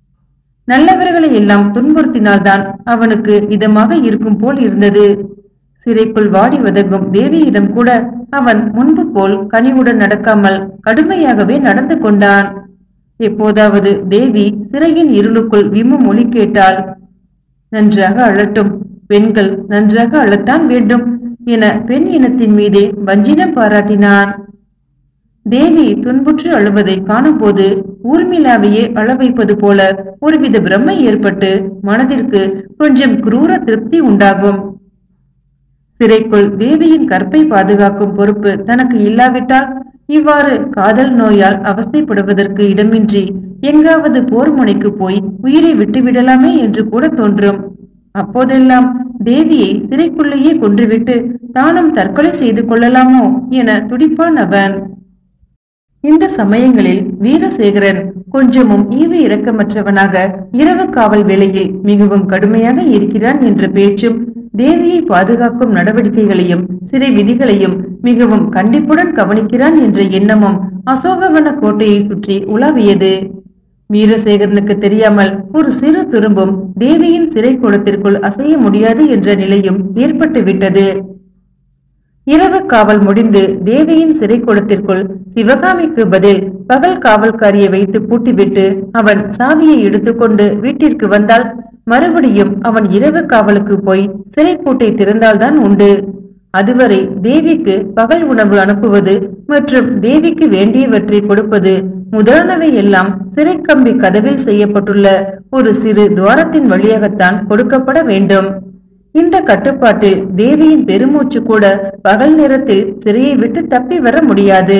நல்லவர்களை எல்லாம் துன்புறுத்தினால்தான் அவனுக்கு இதமாக இருக்கும் போல் இருந்தது. சிறைக்குள் வாடி வதங்கும் தேவியிடம் கூட அவன் முன்பு போல் கனிவுடன் நடக்காமல் கடுமையாகவே நடந்து கொண்டான். எப்போதாவது தேவி சிறையின் இருளுக்குள் விம்மும் ஒலி கேட்டாள். நன்றாக அழட்டும், பெண்கள் நன்றாக அழத்தான் வேண்டும் என பெண் இனத்தின் மீதே வஞ்சினம் பாராட்டினான். தேவி துன்புற்று அழுவதை காணும் போது ஊர்மிளாவையே அழ வைப்பது போல ஒருவித பிரம்மை ஏற்பட்டு மனதிற்கு கொஞ்சம் குரூர திருப்தி உண்டாகும். சிறைக்குள் தேவியின் கற்பை பாதுகாக்கும் பொறுப்பு தனக்கு இல்லாவிட்டால் இவ்வாறு காதல் நோயால் அவஸ்தைப்படுவதற்கு இடமின்றி எங்காவது போர் முனைக்கு போய் உயிரை விட்டுவிடலாமே என்று கூட தோன்றும். அப்போதெல்லாம் தேவியை சிறைக்குள்ளேயே கொன்றுவிட்டு தானும் தற்கொலை செய்து கொள்ளலாமோ என துடிப்பான் அவன். இந்த சமயங்களில் வீரசேகரன் கொஞ்சமும் ஈவு இரக்கமற்றவனாக இரவு காவல் வேளையில் மிகவும் கடுமையாக இருக்கிறான் என்ற பேச்சும், தேவியை பாதுகாக்கும் நடவடிக்கைகளையும் சிறை விதிகளையும் மிகவும் கண்டிப்புடன் கவனிக்கிறான் என்ற எண்ணமும் அசோகவன கோட்டையை சுற்றி உலாவியது. வீரசேகரனுக்கு தெரியாமல் ஒரு சிறு துரும்பும் தேவியின் சிறை கூடத்திற்குள் அசைய முடியாது என்ற நிலையும் ஏற்பட்டு விட்டது. இரவு காவல் முடிந்து தேவியின் சிறை கூடத்திற்குள் சிவகாமிக்கு பதில் பகல் காவல்காரியை வைத்து பூட்டிவிட்டு அவன் சாவியை எடுத்துக்கொண்டு வீட்டிற்கு வந்தால் மறுபடியும் அவன் இரவு காவலுக்கு போய் சிறை பூட்டை திறந்தால்தான் உண்டு. அதுவரை தேவிக்கு பகல் உணவு அனுப்புவது மற்றும் தேவிக்கு வேண்டியவற்றை கொடுப்பது முதலானவை எல்லாம் சிறை கம்பி கதவில் செய்யப்பட்டுள்ள ஒரு சிறு துவாரத்தின் வழியாகத்தான் கொடுக்கப்பட வேண்டும். இந்த கட்டுப்பாட்டில் தேவியின் பெருமூச்சு கூட பகல் நேரத்தில் சிறையை விட்டு தப்பி வர முடியாது.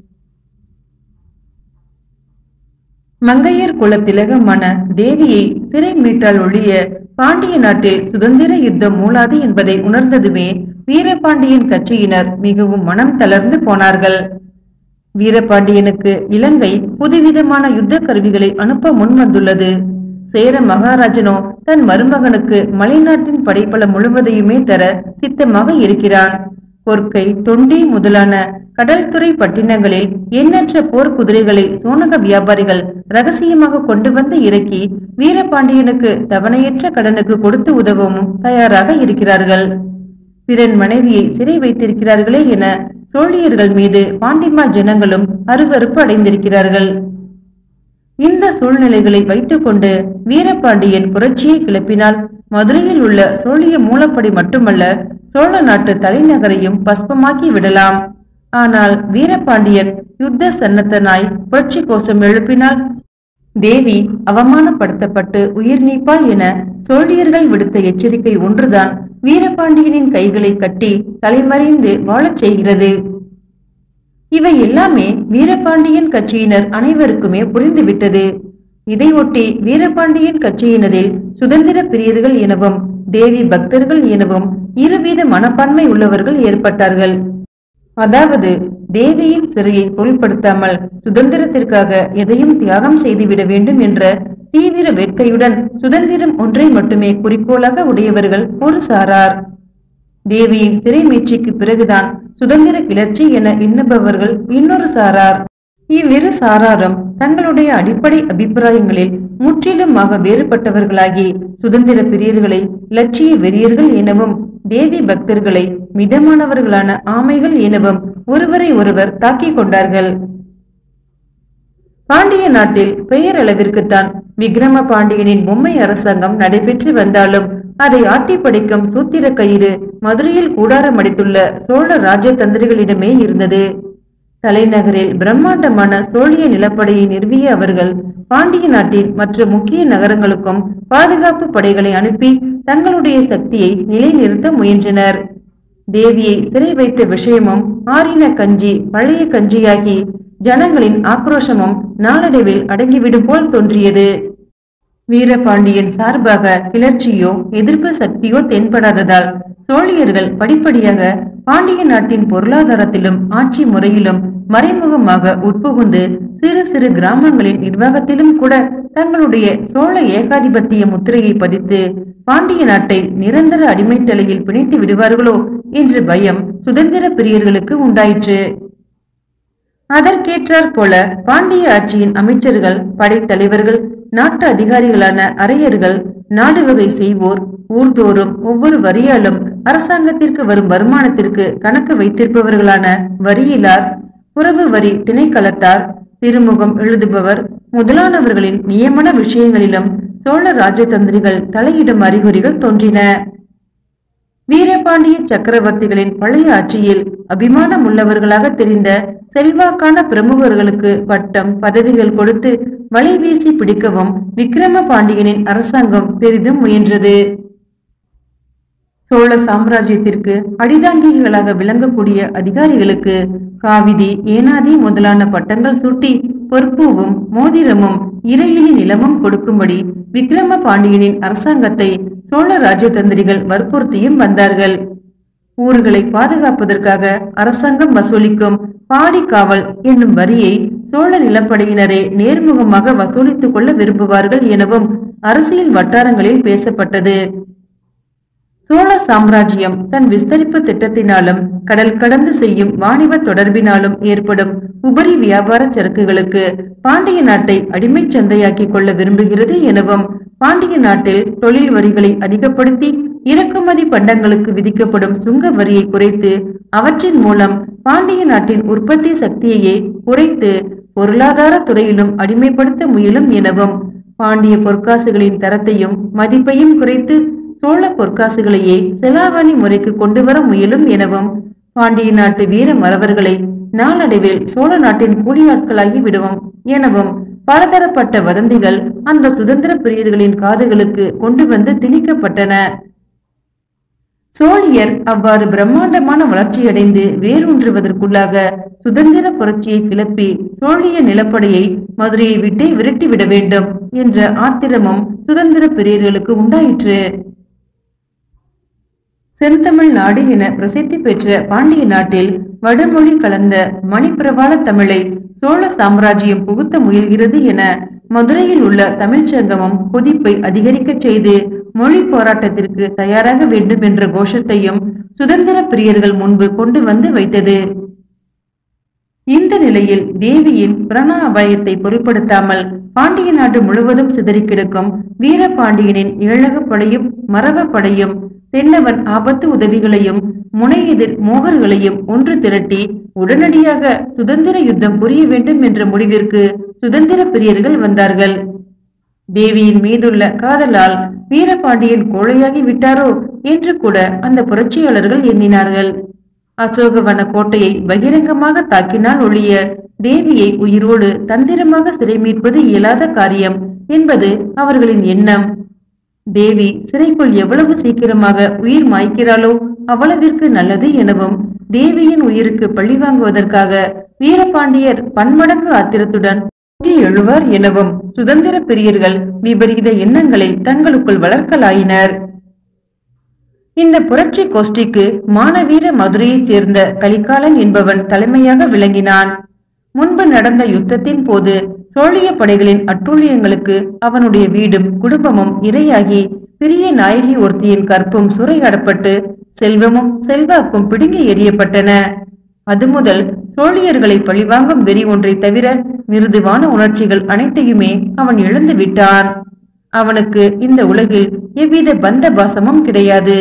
மங்கையர் குல திலகமான தேவியை சிறை மீட்டால் ஒழிய பாண்டிய நாட்டில் சுதந்திர யுத்தம் மூளாது என்பதை உணர்ந்ததுமே வீரபாண்டியன் கட்சியினர் மிகவும் மனம் தளர்ந்து போனார்கள். வீரபாண்டியனுக்கு இலங்கை புதுவிதமான யுத்த கருவிகளை அனுப்ப முன் வந்துள்ளது. சேர மகாராஜனோ தன் மருமகனுக்கு மலைநாட்டின் படைப்பலம் முழுவதையுமே தர சித்தமாக இருக்கிறான். கொர்க்கை, தொண்டி முதலான கடல்துறை பட்டினங்களில் எண்ணற்ற போர் குதிரைகளை சோனக வியாபாரிகள் ரகசியமாக கொண்டு வந்து இறக்கி வீரபாண்டியனுக்கு தவணையற்ற கடனுக்கு கொடுத்து உதவவும் தயாராக இருக்கிறார்கள். பிறன் மனைவியை சிறை வைத்திருக்கிறார்களே என சோழியர்கள் மீது பாண்டிமா ஜனங்களும் அருவருப்பு அடைந்திருக்கிறார்கள். இந்த சூழ்நிலைகளை வைத்துக் கொண்டு வீரபாண்டியன் புரட்சியை கிளப்பினால் மதுரையில் உள்ள சோழிய மூலப்படி மட்டுமல்ல, சோழ நாட்டு தலைநகரையும் பஸ்பமாக்கி விடலாம். ஆனால் வீரபாண்டியன் யுத்த சன்னத்தனாய் புரட்சி கோஷம் எழுப்பினால் தேவி அவமானப்படுத்தப்பட்டு உயிர் நீப்பாள் என சோழியர்கள் விடுத்த எச்சரிக்கை ஒன்றுதான் வீரபாண்டியனின் கைகளை கட்டி தலைமறைந்து வாழச் செய்கிறது. இவை எல்லாமே வீரபாண்டியன் கட்சியினர் அனைவருக்குமே புரிந்துவிட்டது. இதை ஒட்டி வீரபாண்டியன் கட்சியினரில் சுதந்திர பிரியர்கள் எனவும் தேவி பக்தர்கள் எனவும் இருவித மனப்பான்மை உள்ளவர்கள் ஏற்பட்டார்கள். அதாவது தேவியின் சிறையை பொருள்படுத்தாமல் சுதந்திரத்திற்காக எதையும் தியாகம் செய்துவிட வேண்டும் என்ற தீவிர வேட்கையுடன் சுதந்திரம் ஒன்றை மட்டுமே குறிக்கோளாக உடையவர்கள் ஒரு சாரார். தேவியின் சிறை மீட்சிக்கு பிறகுதான் சுதந்திர கிளர்ச்சி என எண்ணுபவர்கள் இன்னொரு சாரார். இவ்விரு சாராரும் தங்களுடைய அடிப்படை அபிப்பிராயங்களில் முற்றிலுமாக வேறுபட்டவர்களாகி சுதந்திர பிரியர்களை லட்சிய வெறியர்கள் எனவும் தேவி பக்தர்களை மிதமானவர்களான ஆமைகள் எனவும் ஒருவரை ஒருவர் தாக்கிக் கொண்டார்கள். பாண்டிய நாட்டில் பெயரளவிற்குத்தான் விக்ரம பாண்டியனின் பொம்மை அரசாங்கம் நடைபெற்று வந்தாலும் அதை ஆட்டி படிக்கும் சூத்திர கயிறு மதுரையில் கூடாரம் அடித்துள்ள சோழ ராஜதந்திரிகளிடமே இருந்தது. தலைநகரில் பிரம்மாண்டமான சோழிய நிலப்படையை நிறுவிய அவர்கள் பாண்டிய நாட்டின் மற்ற முக்கிய நகரங்களுக்கும் பாதுகாப்பு படைகளை அனுப்பி தங்களுடைய சக்தியை நிலைநிறுத்த முயன்றனர். தேவியை சிறை வைத்த விஷயமும் ஆறின கஞ்சி பழைய கஞ்சியாகி ஜனங்களின் ஆக்ரோஷமும் நாளடைவில் அடங்கிவிடும் போல் தோன்றியது. வீரபாண்டியன் சார்பாக கிளர்ச்சியோ எதிர்ப்பு சக்தியோ தென்படாததால் சோழியர்கள் படிப்படியாக பாண்டிய நாட்டின் பொருளாதாரத்திலும் ஆட்சி முறையிலும் மறைமுகமாக உட்புகுந்து சிறு சிறு கிராமங்களின் நிர்வாகத்திலும் கூட தங்களுடைய சோழ ஏகாதிபத்திய முத்திரையை பதித்து பாண்டிய நாட்டை நிரந்தர அடிமைத்தலையில் பிணைத்து விடுவார்களோ என்ற பயம் சுதந்திர பிரியர்களுக்கு உண்டாயிற்று. அதற்கேற்றாற் போல பாண்டிய ஆட்சியின் அமைச்சர்கள், படைத்தலைவர்கள், நாட்டு அதிகாரிகளான அரையர்கள், நாடு வகை செய்வோர் ஊர்தோறும் ஒவ்வொரு வரியாலும் அரசாங்கத்திற்கு வரும் வருமானத்திற்கு கணக்கு வைத்திருப்பவர்களான வரியிலார், புறவு வரி திணைக்களத்தார், திருமுகம் எழுதுபவர் முதலானவர்களின் நியமன விஷயங்களிலும் சோழ ராஜதந்திரிகள் தலையிடும் அறிகுறிகள் தோன்றின. வீரபாண்டிய சக்கரவர்த்திகளின் பழைய ஆட்சியில் அபிமானம் உள்ளவர்களாக தெரிந்த செல்வாக்கான பிரமுகர்களுக்கு பட்டம் பதவிகள் கொடுத்து வலை வீசி பிடிக்கவும் விக்கிரம பாண்டியனின் அரசாங்கம் பெரிதும் முயன்றது. சோழ சாம்ராஜ்யத்திற்கு அடிதாங்கிகளாக விளங்கக்கூடிய அதிகாரிகளுக்கு காவிதி, ஏனாதி முதலான பட்டங்கள் சூட்டி பொற்பூவும் மோதிரமும் இறையிலி நிலமும் கொடுக்கும்படி விக்கிரம பாண்டியனின் அரசாங்கத்தை சோழ ராஜதந்திரிகள் வற்புறுத்தியும் வந்தார்கள். ஊர்களை பாதுகாப்பதற்காக அரசாங்கம் வசூலிக்கும் பாடிக்காவல் என்னும் வரியை சோழ நிலப்படையினரே நேர்முகமாக வசூலித்துக் கொள்ள விரும்புவார்கள் எனவும் அரசியல் வட்டாரங்களில் பேசப்பட்டது. சோழ சாம்ராஜ்யம் தன் விஸ்தரிப்பு திட்டத்தினாலும் கடல் கடந்து செய்யும் வாணிப தொடர்பினாலும் ஏற்படும் உபரி வியாபார சரக்குகளுக்கு பாண்டிய நாட்டை அடிமை சந்தையாக்கி கொள்ள விரும்புகிறது எனவும் பாண்டிய நாட்டில் தொழில் வரிகளை அதிகப்படுத்தி இறக்குமதி பண்டங்களுக்கு விதிக்கப்படும் சுங்க வரியை குறைத்து அவற்றின் மூலம் பாண்டிய நாட்டின் உற்பத்தி சக்தியையே குறைத்து பொருளாதார துறையிலும் அடிமைப்படுத்த முயலும் எனவும் பாண்டிய பொற்காசுகளின் தரத்தையும் மதிப்பையும் குறைத்து சோழ பொற்காசுகளையே செலாவணி முறைக்கு கொண்டு வர முயலும் எனவும் பாண்டிய நாட்டு வீர மறவர்களை நாளடைவில் சோழ நாட்டின் கூலியாட்களாகி விடுவோம் எனவும் பலதரப்பட்ட வதந்திகள் அந்த சுதந்திர பிரியர்களின் காதுகளுக்கு கொண்டு வந்து திணிக்கப்பட்டன. சோழியர் அவ்வாறு பிரம்மாண்டமான வளர்ச்சியடைந்து வேரூன்றுவதற்குள்ளாக சுதந்திர புரட்சியை கிளப்பி சோழிய நிலப்படையை மதுரையை விட்டே விரட்டிவிட வேண்டும் என்ற ஆத்திரமும் சுதந்திர பிரியர்களுக்கு உண்டாயிற்று. செந்தமிழ் நாடு என பிரசித்தி பெற்ற பாண்டிய நாட்டில் வடமொழி கலந்த மணிப்பிரவாள தமிழை சோழ சாம்ராஜ்யம் புகுத்த முயல்கிறது என மதுரையில் உள்ள தமிழ்ச்சங்கமும் கொதிப்பை அதிகரிக்க செய்து மொழி போராட்டத்திற்கு தயாராக வேண்டும் என்ற கோஷத்தையும் சுதந்திர பிரியர்கள் முன்பு கொண்டு வந்து வைத்தது. இந்த நிலையில் தேவியின் பிரண அபாயத்தை பொருட்படுத்தாமல் பாண்டிய நாடு முழுவதும் சிதறி கிடக்கும் வீரபாண்டியனின் ஏழகப்படையும் மரபப்படையும் தென்னவன் ஆபத்து உதவிகளையும் முனையெதிர் மோகர்களையும் ஒன்று திரட்டி உடனடியாக சுதந்திர யுத்தம் புரிய வேண்டும் என்ற முடிவிற்கு சுதந்திர பிரியர்கள் வந்தார்கள். தேவியின் மீதுள்ள காதலால் வீரபாண்டியன் கோழையாகி விட்டாரோ என்று கூட அந்த புரட்சியாளர்கள் எண்ணினார்கள். அசோகவன கோட்டையை பகிரங்கமாக தாக்கினால் ஒழிய தேவியை உயிரோடு தந்திரமாக சிறை மீட்பது இயலாத காரியம் என்பது அவர்களின் எண்ணம். தேவி சிறைக்குள் எவ்வளவு சீக்கிரமாக உயிர் மாய்க்கிறாளோ அவ்வளவிற்கு நல்லது எனவும் தேவியின் உயிருக்கு பழி வாங்குவதற்காக வீரபாண்டியர் பன்மடங்கு ஆத்திரத்துடன் எழுவார் எனவும் சுதந்திர பிரியர்கள் விபரீத எண்ணங்களை தங்களுக்குள் வளர்க்கலாயினர். இந்த புரட்சி கோஷ்டிக்கு மானவீர மதுரையைச் சேர்ந்த கலிகாலன் என்பவன் தலைமையாக விளங்கினான். முன்பு நடந்த யுத்தத்தின் போது சோழிய படைகளின் அட்டூழியங்களுக்கு அவனுடைய வீடும் குடும்பமும் இரையாகி பிரிய நாயகி ஒருத்தியின் கற்பும் சூறையாடப்பட்டு செல்வமும் செல்வாக்கும் பிடுங்கி எறியப்பட்டன. அது முதல் சோழியர்களை பழிவாங்கும் வெறி ஒன்றை தவிர மிருதுவான உணர்ச்சிகள் அனைத்தையுமே அவன் இழந்து விட்டான். அவனுக்கு இந்த உலகில் எவ்வித பந்த பாசமும் கிடையாது.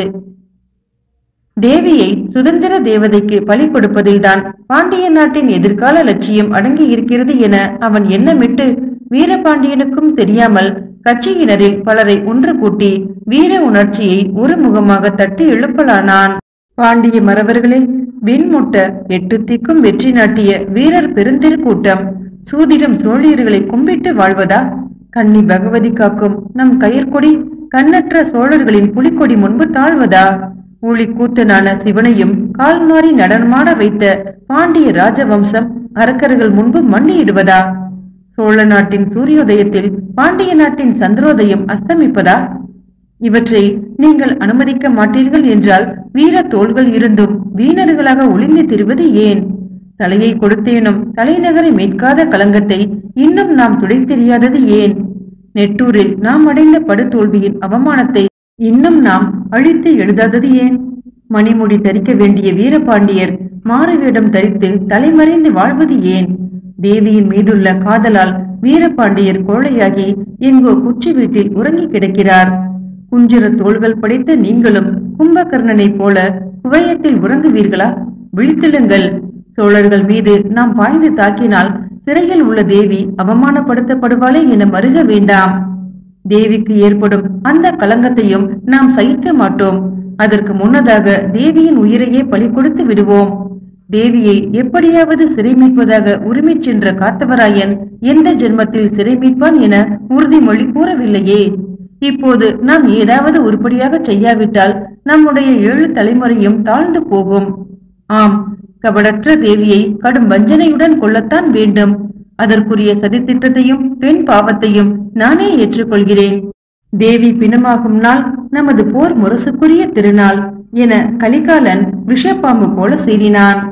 தேவியை சுதந்திர தேவதைக்கு பலி கொடுப்பதில்தான் பாண்டிய நாட்டின் எதிர்கால லட்சியம் அடங்கி இருக்கிறது என அவன் எண்ணமிட்டு வீரபாண்டியனுக்கும் தெரியாமல் கட்சியினரில் பலரை ஒன்று கூட்டி வீர உணர்ச்சியை ஒரு முகமாக தட்டி எழுப்பலானான். பாண்டிய மறவர்களே, விண்முட்ட 8 திக்கும் வெற்றி நாட்டிய வீரர் பெருந்திருக்கூட்டம் சூதிடம் சோழியர்களை கும்பிட்டு வாழ்வதா? கன்னி பகவதி காக்கும் நம் கயிற்கொடி கண்ணற்ற சோழர்களின் புலிக்கொடி முன்பு தாழ்வதா? ஊழி கூத்தனான சிவனையும் கால் மாறி நடனமாட வைத்த பாண்டிய ராஜவம்சம் அரக்கர்கள் முன்பு மண்டியிடுவதா? சோழ நாட்டின் சூரியோதயத்தில் பாண்டிய நாட்டின் சந்திரோதயம் அஸ்தமிப்பதா? இவற்றை நீங்கள் அனுமதிக்க மாட்டீர்கள் என்றால் வீர தோள்கள் இருந்தும் வீணர்களாக ஒளிந்து திரிவது ஏன்? தலையை கொடுத்தேனும் தலைநகரை மீட்காத களங்கத்தை இன்னும் நாம் துடைத்தெறியாதது ஏன்? நெட்டூரில் நாம் அடைந்த படுதோல்வியின் அவமானத்தை இன்னும் நாம் அழித்து எழுதாதது ஏன்? மணிமுடி தரிக்க வேண்டிய வீரபாண்டியர் மாறுவேடம் தரித்து தலைமறைந்து வாழ்வது ஏன்? தேவியின் மீதுள்ள காதலால் வீரபாண்டியர் கோழையாகி எங்கோ குச்சி வீட்டில் உறங்கி கிடக்கிறார். குஞ்சர தோள்கள் படைத்த நீங்களும் கும்பகர்ணனை போல குவையத்தில் உறங்குவீர்களா? விழித்தெழுங்கள். சோழர்கள் மீது நாம் பாய்ந்து தாக்கினால் சிறையில் உள்ள தேவி அவமானப்படுத்தப்படுவாளே என மருக வேண்டாம். தேவிக்கு ஏற்படும் அந்த களங்கத்தையும் நாம் சகிக்க மாட்டோம். அதற்கு முன்னதாக தேவியின் உயிரையே பலி கொடுத்து விடுவோம். தேவியை எப்படியாவது சிறை மீட்பதாக உரிமைச் சென்ற காத்தவராயன் எந்த ஜென்மத்தில் சிறை மீட்பான் என உறுதிமொழி கூறவில்லையே. இப்போது நாம் ஏதாவது உருப்படியாக செய்யாவிட்டால் நம்முடைய 7 தலைமுறையும் தாழ்ந்து போகும். ஆம், கபடற்ற தேவியை கடும் வஞ்சனையுடன் கொள்ளத்தான் வேண்டும். அதற்குரிய சதித்திட்டத்தையும் பெண் பாவத்தையும் நானே ஏற்றுக்கொள்கிறேன். தேவி பிணமாகும் நாள் நமது போர் முரசுக்குரிய திருநாள் என கலிகாலன் விஷப்பாம்பு போல சீறினான்.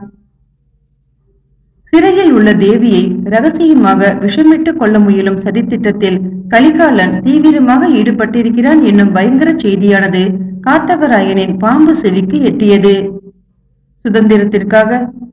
சிறையில் உள்ள தேவியை ரகசியமாக விஷமிட்டு கொள்ள முயலும் சதித்திட்டத்தில் கலிகாலன் தீவிரமாக ஈடுபட்டிருக்கிறான் என்னும் பயங்கர செய்தியானது காத்தவராயனின் பாம்பு செவிக்கு எட்டியது. சுதந்திரத்திற்காக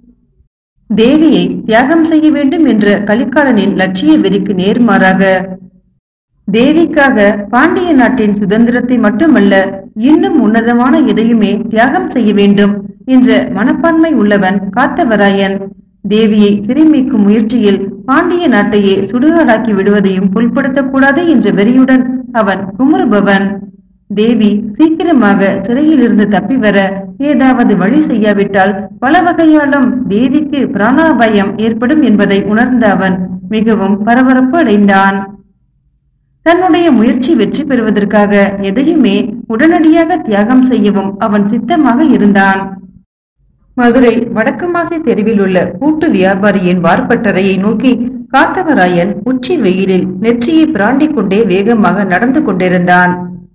தேவியை தியாகம் செய்ய வேண்டும் என்ற கலிகாலனின் லட்சிய வெறிக்கு நேர்மாறாக தேவிக்காக பாண்டிய நாட்டின் சுதந்திரத்தை மட்டுமல்ல, இன்னும் உன்னதமான எதையுமே தியாகம் செய்ய வேண்டும் என்ற மனப்பான்மை உள்ளவன் காத்தவராயன். தேவியை சிறைமீட்கும் முயற்சியில் பாண்டிய நாட்டையே சுடுகாடாக்கி விடுவதையும் புல்படுத்தக்கூடாது என்ற வெறியுடன் அவன் குமுறுபவன். தேவி சீக்கிரமாக சிறையிலிருந்து தப்பி வர ஏதாவது வழி செய்யாவிட்டால் பல வகையாலும் தேவிக்கு பிராணாபாயம் ஏற்படும் என்பதை உணர்ந்த அவன் மிகவும் பரபரப்பு அடைந்தான். தன்னுடைய முயற்சி வெற்றி பெறுவதற்காக எதையுமே உடனடியாக தியாகம் செய்யவும் அவன் சித்தமாக இருந்தான். மதுரை வடக்கு மாசி தெருவில் உள்ள கூட்டு வியாபாரியின் வார்பட்டறையை நோக்கி காத்தவராயன் உச்சி வெயிலில் நெற்றியை பிராண்டிக் கொண்டே வேகமாக நடந்து கொண்டிருந்தான்.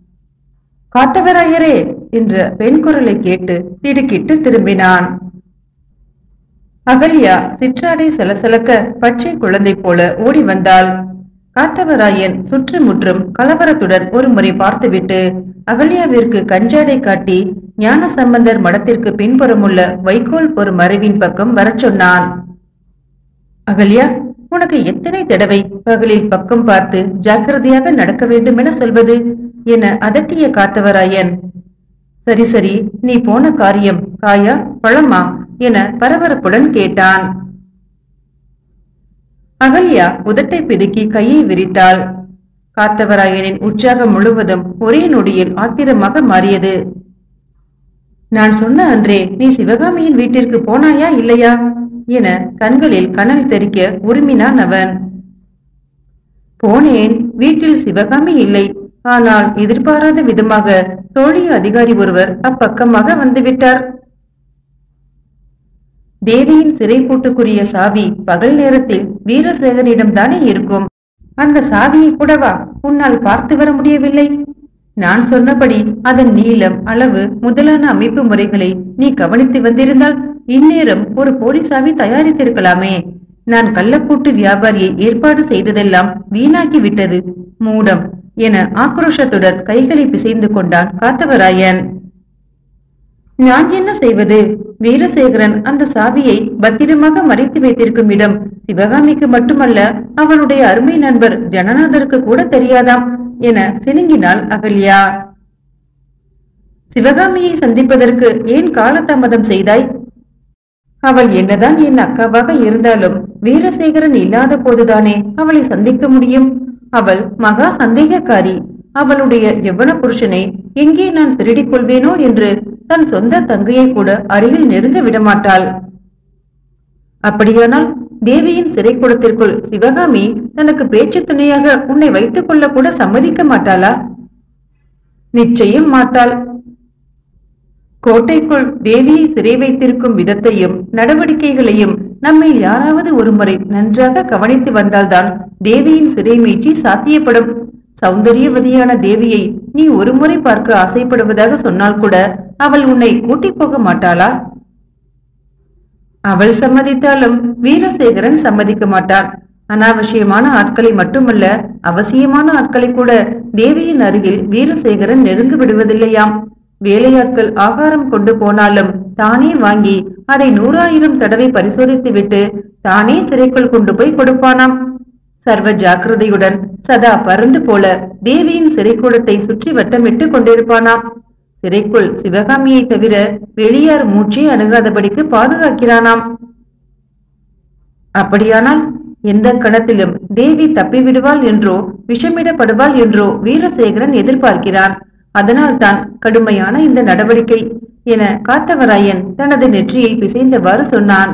காத்தவராயரே என்ற பெண் குரலை கேட்டு திடுக்கிட்டு திரும்பினான். அகல்யா சிற்றாடை சலசலக்க பச்சை குழந்தை போல ஓடி வந்தாள். காத்தவராயன் சுற்றுமுற்றும் கலவரத்துடன் ஒரு முறை பார்த்துவிட்டு அகல்யாவிற்கு கஞ்சாடை காட்டி ஞான சம்பந்தர் மடத்திற்கு பின்புறமுள்ள வைக்கோல் ஒரு மறைவின் பக்கம் வரச் சொன்னான். அகல்யா, உனக்கு எத்தனை தடவை பகலில் பக்கம் பார்த்து ஜாக்கிரதையாக நடக்க வேண்டும் என சொல்வது என அதட்டிய காத்தவராயன், சரி சரி, நீ போன காரியம் காயா பழமா என பரபரப்புடன் கேட்டான். அகல்யா உதட்டை பிதுக்கி கையை விரித்தாள். காத்தவராயனின் உற்சாகம் முழுவதும் ஒரே நொடியில் ஆத்திரமாக மாறியது. நான் சொன்ன அன்றே நீ சிவகாமியின் வீட்டிற்கு போனாயா இல்லையா என கண்களில் கனல் தெறிக்க உருமினான் அவன். போனேன், வீட்டில் சிவகாமி இல்லை. ஆனால் எதிர்பாராத விதமாக சோழிய அதிகாரி ஒருவர் அப்பக்கமாக வந்துவிட்டார். தேவியின் சிறை பூட்டுக்குரிய சாவி பகல் நேரத்தில் வீரசேகரிடம் தானே இருக்கும். அந்த சாவியை கூடவா உன்னால் பார்த்து வர முடியவில்லை? நான் சொன்னபடி அதன் நீளம், அளவு முதலான அமைப்பு முறைகளை நீ கவனித்து வந்திருந்தால் இந்நேரம் ஒரு போலி சாவி தயாரித்திருக்கலாமே. நான் கள்ளப்பூட்டு வியாபாரியை ஏற்பாடு செய்ததெல்லாம் வீணாக்கி விட்டது, மூடம் என ஆக்ரோஷத்துடன் கைகளை பிசைந்து கொண்டான் காத்தவராயன். நான் என்ன செய்வது? வீரசேகரன் அந்த சாவியை பத்திரமாக மறைத்து வைத்திருக்கும் இடம் சிவகாமிக்கு மட்டுமல்ல, அவளுடைய அருமை நண்பர் ஜனநாதருக்கு கூட தெரியாதாம் என சினுங்கினாள் அகல்யா. சிவகாமியை சந்திப்பதற்கு ஏன் காலதாமதம் செய்தாய்? அவள் என்னதான் என் அக்காவாக இருந்தாலும் வீரசேகரன் இல்லாத போதுதானே அவளை சந்திக்க முடியும். அவள் மகா சந்தேகக்காரி. அவளுடைய யவன புருஷனை எங்கே நான் திருடிக் கொள்வேனோ என்று தன் சொந்த தங்கையை கூட அருகில் நெருங்க விடமாட்டாள். அப்படியானால் தேவியின் சிறைக்கூடத்திற்குள் சிவகாமி தனக்கு பேச்சு துணையாக உன்னை வைத்துக் கொள்ள கூட சம்மதிக்க மாட்டாளா? நிச்சயம் மாட்டாள். கோட்டைக்குள் தேவியை சிறை வைத்திருக்கும் விதத்தையும் நடவடிக்கைகளையும் நம்மை யாராவது ஒருமுறை நன்றாக கவனித்து வந்தால்தான் தேவியின் சிறை மீட்சி சாத்தியப்படும். சௌந்தரியவதியான தேவியை நீ ஒரு முறை பார்க்க ஆசைப்படுவதாக சொன்னால் கூட அவள் உன்னை கூட்டி போக மாட்டாளா? அவள் சம்மதித்தாலும் வீரசேகரன் சம்மதிக்க மாட்டான். அனாவசியமான ஆட்களை மட்டுமல்ல, அவசியமான ஆட்களை கூட தேவியின் அருகில் வீரசேகரன் நெருங்க விடுவதில்லையாம். வேலையாட்கள் ஆகாரம் கொண்டு போனாலும் தானே வாங்கி அதை 100,000 தடவை பரிசோதித்து விட்டு தானே சிறைக்குள் கொண்டு போய் கொடுப்பானாம். சர்வ ஜாக்கிரதையுடன் சதா பருந்து போல தேவியின் சிறைக்கூடத்தை சுற்றி வட்டமிட்டு கொண்டிருப்பானாம். சிறைக்குள் சிவகாமியை தவிர வெளியார் மூச்சே அணுகாதபடிக்கு பாதுகாக்கிறானாம். அப்படியானால் எந்த கணத்திலும் தேவி தப்பிவிடுவாள் என்றோ விஷமிடப்படுவாள் என்றோ வீரசேகரன் எதிர்பார்க்கிறான். அதனால்தான் கடுமையான இந்த நடவடிக்கை என காத்தவராயன் தனது நெற்றியை பிசைந்தவாறு சொன்னான்.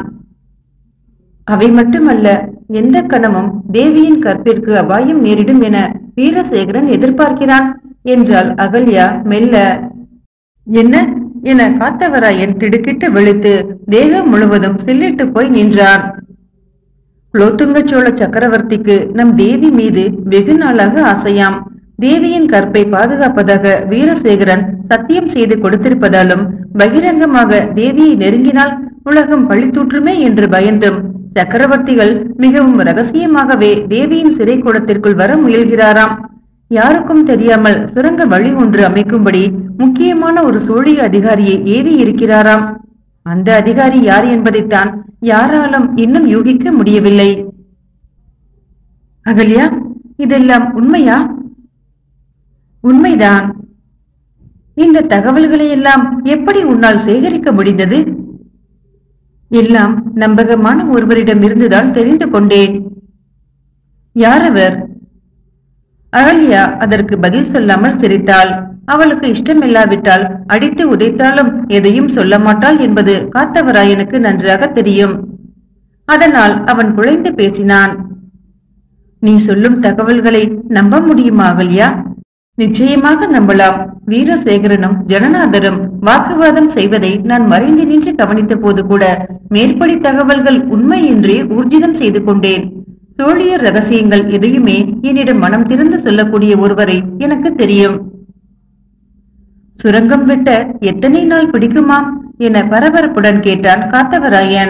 அவை மட்டுமல்ல, எந்த கணமும் தேவியின் கற்பிற்கு அபாயம் நேரிடும் என வீரசேகரன் எதிர்பார்க்கிறான் என்றால் அகல்யா மெல்ல. என்ன என காத்தவராயன் திடுக்கிட்டு விழித்து தேகம் முழுவதும் சில்லிட்டு போய் நின்றான். குலோத்துங்க சோழ சக்கரவர்த்திக்கு நம் தேவி மீது வெகு நாளாக ஆசையாம். தேவியின் கற்பை பாதுகாப்பதாக வீரசேகரன் சத்தியம் செய்து கொடுத்திருப்பதாலும் பகிரங்கமாக தேவியை நெருங்கினால் உலகம் பழித்தூற்றுமே என்று பயந்தும் சக்கரவர்த்திகள் மிகவும் ரகசியமாகவே தேவியின் சிறை கூடத்திற்குள் வர முயல்கிறாராம். யாருக்கும் தெரியாமல் சுரங்க வழி ஒன்று அமைக்கும்படி முக்கியமான ஒரு சோழிய அதிகாரியை ஏவி இருக்கிறாராம். அந்த அதிகாரி யார் என்பதைத்தான் யாராலும் இன்னும் யூகிக்க முடியவில்லை. அகல்யா, இதெல்லாம் உண்மையா? உண்மைதான். இந்த தகவல்களை எல்லாம் எப்படி உன்னால் சேகரிக்க முடிந்தது? எல்லாம் நம்பகமான ஒருவரிடம் இருந்துதான் தெரிந்து கொண்டேன். யார் அவர்? அகல்யா அதற்கு பதில் சொல்லாமல் சிரித்தாள். அவளுக்கு இஷ்டமில்லாவிட்டால் அடித்து உதைத்தாலும் எதையும் சொல்ல மாட்டாள் என்பது காத்தவராயனுக்கு நன்றாக தெரியும். அதனால் அவன் குழைந்து பேசினான். நீ சொல்லும் தகவல்களை நம்ப முடியுமா அகல்யா? நிச்சயமாக நம்பலாம். வீரசேகரனும் ஜனநாதரும் வாக்குவாதம் செய்வதை நான் மறைந்து நின்று கவனித்த போது கூட மேற்படி தகவல்கள் உண்மை என்றே ஊர்ஜிதம் செய்து கொண்டேன். சோழியர் ரகசியங்கள் எதையுமே என்னிடம் மனம் திறந்து சொல்லக்கூடிய ஒருவரை எனக்கு தெரியும். சுரங்கம் வெட்ட எத்தனை நாள் பிடிக்குமாம் என பரபரப்புடன் கேட்டான் காத்தவராயன்.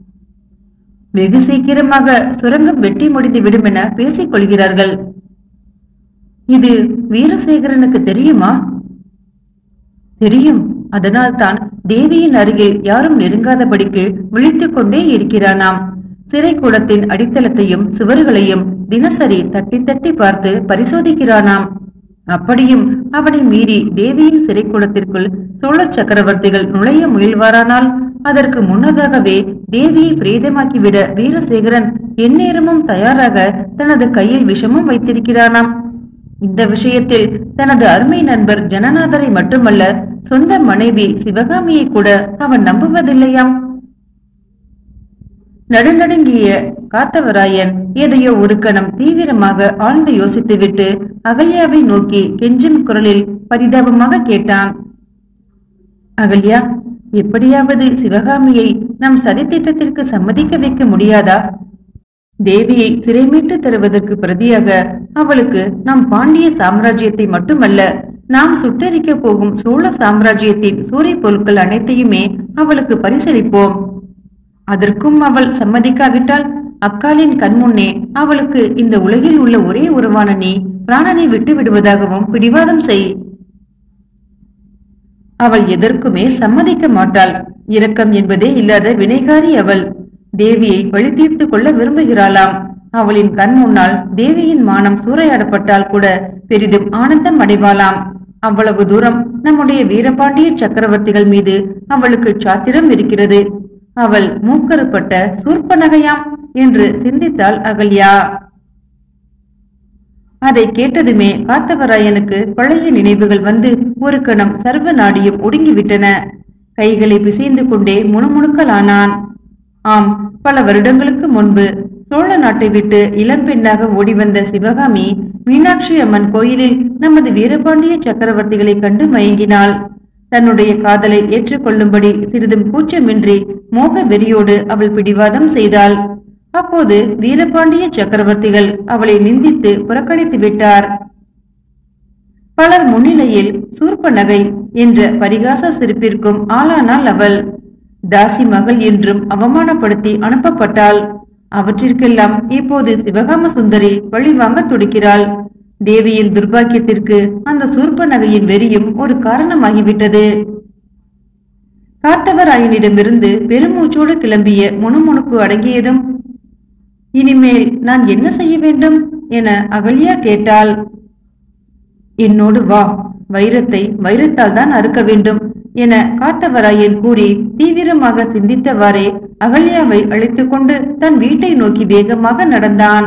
வெகு சீக்கிரமாக சுரங்கம் வெட்டி முடிந்து விடும் என பேசிக் கொள்கிறார்கள். இது வீரசேகரனுக்கு தெரியுமா? தெரியும். அதனால்தான் தேவியின் அருகில் யாரும் நெருங்காதபடிக்கு விழித்துக் கொண்டே இருக்கிறானாம். சிறை கூடத்தின் அடித்தளத்தையும் சுவர்களையும் தினசரி தட்டி தட்டி பார்த்து பரிசோதிக்கிறானாம். அப்படியும் அவனை மீறி தேவியின் சிறை கூடத்திற்குள் சோழ சக்கரவர்த்திகள் நுழைய முயல்வாரானால் அதற்கு முன்னதாகவே தேவியை பிரேதமாக்கிவிட வீரசேகரன் எந்நேரமும் தயாராக தனது கையில் விஷமும் வைத்திருக்கிறானாம். இந்த விஷயத்தில் தனது அருமை நண்பர் ஜனநாதரை மட்டுமல்ல, சொந்த மனைவி சிவகாமியை கூட அவன் நம்புவதில்லையாம். நடுநடுங்கிய காத்தவராயன் எதையோ ஒரு கணம் தீவிரமாக ஆழ்ந்து யோசித்துவிட்டு அகல்யாவை நோக்கி கெஞ்சும் குரலில் பரிதாபமாக கேட்டான். அகல்யா, எப்படியாவது சிவகாமியை நம் சதித்திட்டத்திற்கு சம்மதிக்க வைக்க முடியாதா? தேவியை சிறை மீட்டு தருவதற்கு பிரதியாக அவளுக்கு நம் பாண்டிய சாம்ராஜ்யத்தை மட்டுமல்ல, நாம் சுட்டரிக்க போகும் சோழ சாம்ராஜ்யத்தின் சூரிய பொருட்கள் அனைத்தையுமே அவளுக்கு பரிசளிப்போம். அதற்கும் அவள் சம்மதிக்காவிட்டால் அக்காலின் கண்முன்னே அவளுக்கு இந்த உலகில் உள்ள ஒரே உறவான நீ பிராணனை விட்டு விடுவதாகவும் பிடிவாதம் செய். அவள் எதற்குமே சம்மதிக்க மாட்டாள். இரக்கம் என்பதே இல்லாத வினைகாரி அவள். தேவியை பழி தீர்த்து கொள்ள விரும்புகிறாளாம். அவளின் கண் முன்னால் தேவியின் மானம் சூறையாடப்பட்டால் கூட பெரிதும் ஆனந்தம் அடைவாளாம். அவ்வளவு தூரம் நம்முடைய வீரபாண்டிய சக்கரவர்த்திகள் மீது அவளுக்கு சாத்திரம் இருக்கிறது. அவள் மூக்கறுப்பட்ட சூர்ப்பனகையாம் என்று சிந்தித்தாள் அகல்யா. அதை கேட்டதுமே காத்தவராயனுக்கு பழைய நினைவுகள் வந்து ஒரு கணம் சர்வ நாடியும் ஒடுங்கிவிட்டன. கைகளை பிசைந்து கொண்டே முணுமுணுக்கலானான். ஆம், பல வருடங்களுக்கு முன்பு சோழ நாட்டை விட்டு இளம்பெண்ணாக ஓடிவந்த சிவகாமி மீனாட்சி அம்மன் கோயிலில் நமது வீரபாண்டிய சக்கரவர்த்திகளை கண்டு மயங்கினாள். தன்னுடைய காதலை ஏற்றுக்கொள்ளும்படி சிறிதும் கூச்சமின்றி மோக வெறியோடு அவள் பிடிவாதம் செய்தாள். அப்போது வீரபாண்டிய சக்கரவர்த்திகள் அவளை நிந்தித்து புறக்கணித்து விட்டார். பலர் முன்னிலையில் சூர்ப்ப நகை என்ற பரிகாச சிரிப்பிற்கும் ஆளானாள் அவள். தாசி மகள் என்றும் அவமானப்படுத்தி அனுப்பப்பட்டாள். அவற்றிற்கெல்லாம் இப்போது சிவகாம சுந்தரி பழிவாங்க துடிக்கிறாள். தேவியின் துர்பாக்கியத்திற்கு அந்த சூர்ப்ப நகையின் வெறியும் ஒரு காரணமாகிவிட்டது. காத்தவராயனிடமிருந்து பெருமூச்சோடு கிளம்பிய முணுமுணுப்பு அடங்கியதும், இனிமேல் நான் என்ன செய்ய வேண்டும் என அகல்யா கேட்டாள். என்னோடு வா, வைரத்தை வைரத்தால் தான் அறுக்க வேண்டும் என காத்தவராயன் கூறி தீவிரமாக சிந்தித்தவாறே அகல்யாவை அழைத்துக் கொண்டு தன் வீட்டை நோக்கி வேகமாக நடந்தான்.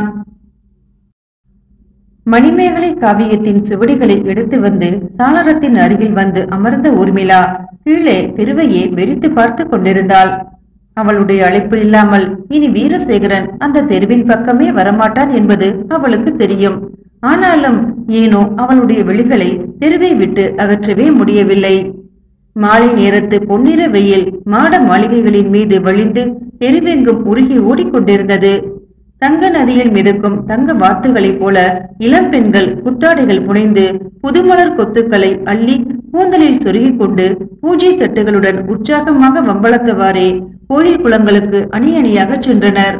மணிமேகலை காவியத்தின் சுவடிகளை எடுத்து வந்து சாளரத்தின் அருகில் வந்து அமர்ந்த ஊர்மிளா கீழே தெருவையே வெறித்து பார்த்து கொண்டிருந்தாள். அவளுடைய அழைப்பு இல்லாமல் இனி வீரசேகரன் அந்த தெருவின் பக்கமே வரமாட்டான் என்பது அவளுக்கு தெரியும். ஆனாலும் ஏனோ அவளுடைய விழிகளை தெருவை விட்டு அகற்றவே முடியவில்லை. மாலை நேரத்து பொன்னிற வெயில் மாட மாளிகைகளின் மீது வழிந்து தெருவெங்கும் உருகி ஓடிக்கொண்டிருந்தது. தங்க நதியில் மிதக்கும் தங்க வாத்துகளைப் போல இளம் பெண்கள் புத்தாடைகள் புனைந்து புதுமலர் கொத்துக்களை அள்ளி கூந்தலில் சொருகிக் கொண்டு பூஜை தட்டுகளுடன் உற்சாகமாக வம்பளத்தவாறே கோயில் குளங்களுக்கு அணி அணியாக சென்றனர்.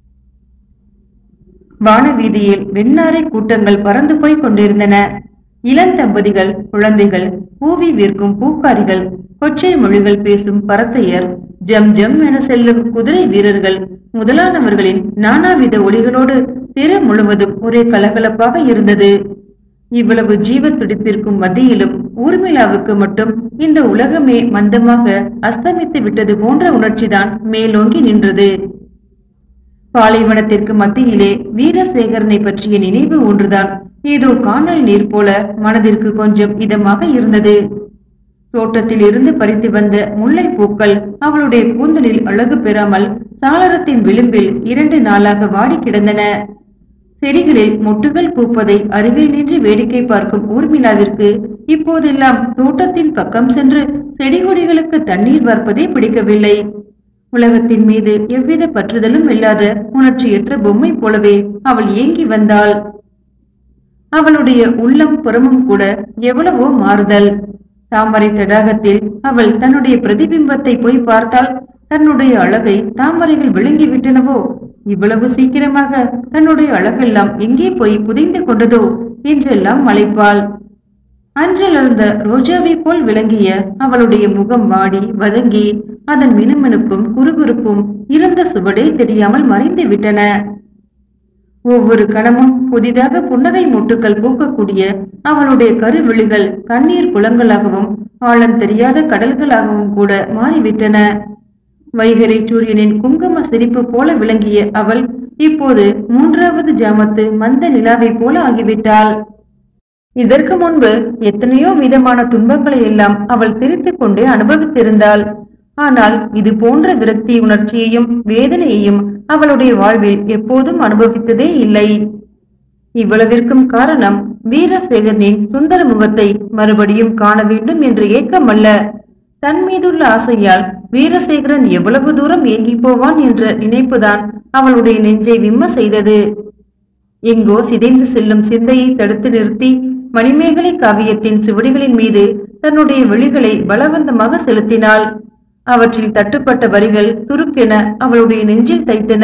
வானவீதியில் வெண்ணாரை கூட்டங்கள் பறந்து போய் கொண்டிருந்தன. இளந்தம்பதிகள், குழந்தைகள், பூவி விற்கும் பூக்காரிகள், கொச்சை மொழிகள் பேசும் பரத்தையர், ஜம் ஜம் என செல்லும் குதிரை வீரர்கள் முதலானவர்களின் நானாவித ஒளிகளோடு தெரு முழுவதும் ஒரே கலகலப்பாக இருந்தது. இவ்வளவு ஜீவ துடிப்பிற்கும் மத்தியிலும் ஊர்மிளாவுக்கு மட்டும் இந்த உலகமே மந்தமாக அஸ்தமித்து விட்டது போன்ற உணர்ச்சிதான் மேலோங்கி நின்றது. பாலைவனத்திற்கு மத்தியிலே வீரசேகரனை பற்றிய நினைவு ஒன்றுதான் ஏதோ காணல் நீர் போல மனதிற்கு கொஞ்சம் இதமாக இருந்தது. தோட்டத்தில் இருந்து பறித்து வந்த முல்லை பூக்கள் அவளுடைய கூந்தலில் அழகு பெறாமல் சாளரத்தின் விளிம்பில் 2 நாளாக வாடி கிடந்தன. செடிகளில் மொட்டுகள் பூப்பதை அருகில் நின்று வேடிக்கை பார்க்கும் ஊர்மிளாவிற்கு இப்போதெல்லாம் தோட்டத்தின் பக்கம் சென்று செடி கொடிகளுக்கு தண்ணீர் வார்ப்பதே பிடிக்கவில்லை. உலகத்தின் மீது எவ்வித பற்றுதலும் இல்லாத உணர்ச்சியற்ற பொம்மை போலவே அவள் ஏங்கி வந்தாள். அவளுடைய உள்ளம் புறமும் கூட எவ்வளவோ மாறுதல். தாமரை தடாகத்தில் அவள் தன்னுடைய பிரதிபிம்பத்தை போய் பார்த்தால் தன்னுடைய அழகை தாமரைகள் விழுங்கி விட்டனவோ, இவ்வளவு சீக்கிரமாக தன்னுடைய அழகெல்லாம் எங்கே போய் புதைந்து கொண்டதோ என்றெல்லாம் மலைப்பாள். அன்றிலிருந்த ரோஜாவை போல் விளங்கிய அவளுடைய முகம் வாடி வதங்கி அதன் மினுமினுப்பும் குறுகுறுப்பும் இருந்த சுவடே தெரியாமல் மறைந்து விட்டன. ஒவ்வொரு கணமும் புதிதாக புன்னகை மொட்டுக்கள் பூக்கக்கூடிய அவளுடைய கருவிழிகள் கண்ணீர் குளங்களாகவும் ஆழம் தெரியாத கடல்களாகவும் கூட மாறிவிட்டன. வைகரை சூரியனின் குங்கும சிரிப்பு போல விளங்கிய அவள் இப்போது 3வது ஜாமத்து மந்த நிலாவை போல ஆகிவிட்டாள். இதற்கு முன்பு எத்தனையோ விதமான துன்பங்களை எல்லாம் அவள் சிரித்துக் கொண்டே அனுபவித்திருந்தாள். ஆனால் இது போன்ற விரக்தி உணர்ச்சியையும் வேதனையையும் அவளுடைய வாழ்வில் எப்போதும் அனுபவித்ததே இல்லை. இவ்வளவிற்கும் காரணம் வீரசேகரனின் சுந்தர முகத்தை மறுபடியும் காண வேண்டும் என்ற ஏக்கம் அல்ல. தன் மீதுள்ள ஆசையால் வீரசேகரன் எவ்வளவு தூரம் ஏங்கி போவான் என்ற நினைப்புதான் அவளுடைய நெஞ்சை விம்ம செய்தது. எங்கோ சிதைந்து செல்லும் சிந்தையை தடுத்து நிறுத்தி மணிமேகலை காவியத்தின் சுவடிகளின் மீது தன்னுடைய விழிகளை பலவந்தமாக செலுத்தினாள். அவற்றில் தட்டுப்பட்ட வரிகள் சுருக்கென அவளுடைய நெஞ்சில் தைத்தன.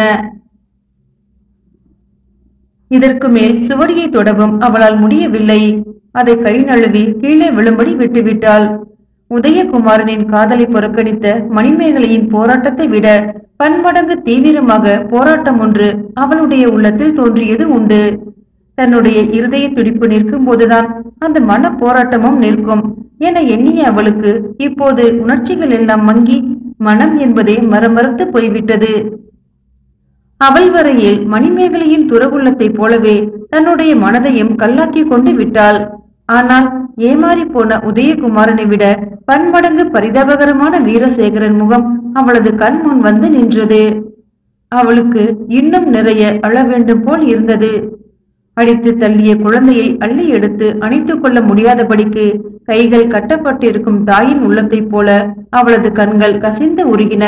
இதற்கு மேல் சுவடியை தொடவும் அவளால் முடியவில்லை. அதை கை நழுவி கீழே விழும்படி விட்டுவிட்டாள். உதயகுமாரனின் காதலை புறக்கணித்த மணிமேகலையின் போராட்டத்தை விட பன்மடங்கு தீவிரமாக போராட்டம் ஒன்று அவளுடைய உள்ளத்தில் தோன்றியது உண்டு. தன்னுடைய இருதய துடிப்பு நிற்கும் போதுதான் அந்த மன போராட்டமும் நிற்கும் என எண்ணிய அவளுக்கு இப்போது உணர்ச்சிகள் எல்லாம் மங்கி மனம் என்பதே மரமறுத்து போய்விட்டது. அவள் வரையில் மணிமேகலையின் துறவுள்ளத்தை போலவே தன்னுடைய மனதையும் கல்லாக்கி கொண்டு விட்டாள். ஆனால் ஏமாறி போன உதயகுமாரனை விட பன்மடங்கு பரிதாபகரமான வீரசேகரன் முகம் அவளது கண் முன் வந்து நின்றது. அவளுக்கு இன்னும் நிறைய அழ வேண்டும் போல் இருந்தது. அடித்து தள்ளிய குழந்தையை அள்ளி எடுத்து அணைத்துக் கொள்ள முடியாதபடிக்கு கைகள் கட்டப்பட்டிருக்கும் தாயின் உள்ளத்தை போல அவளது கண்கள் கசிந்து உருகின.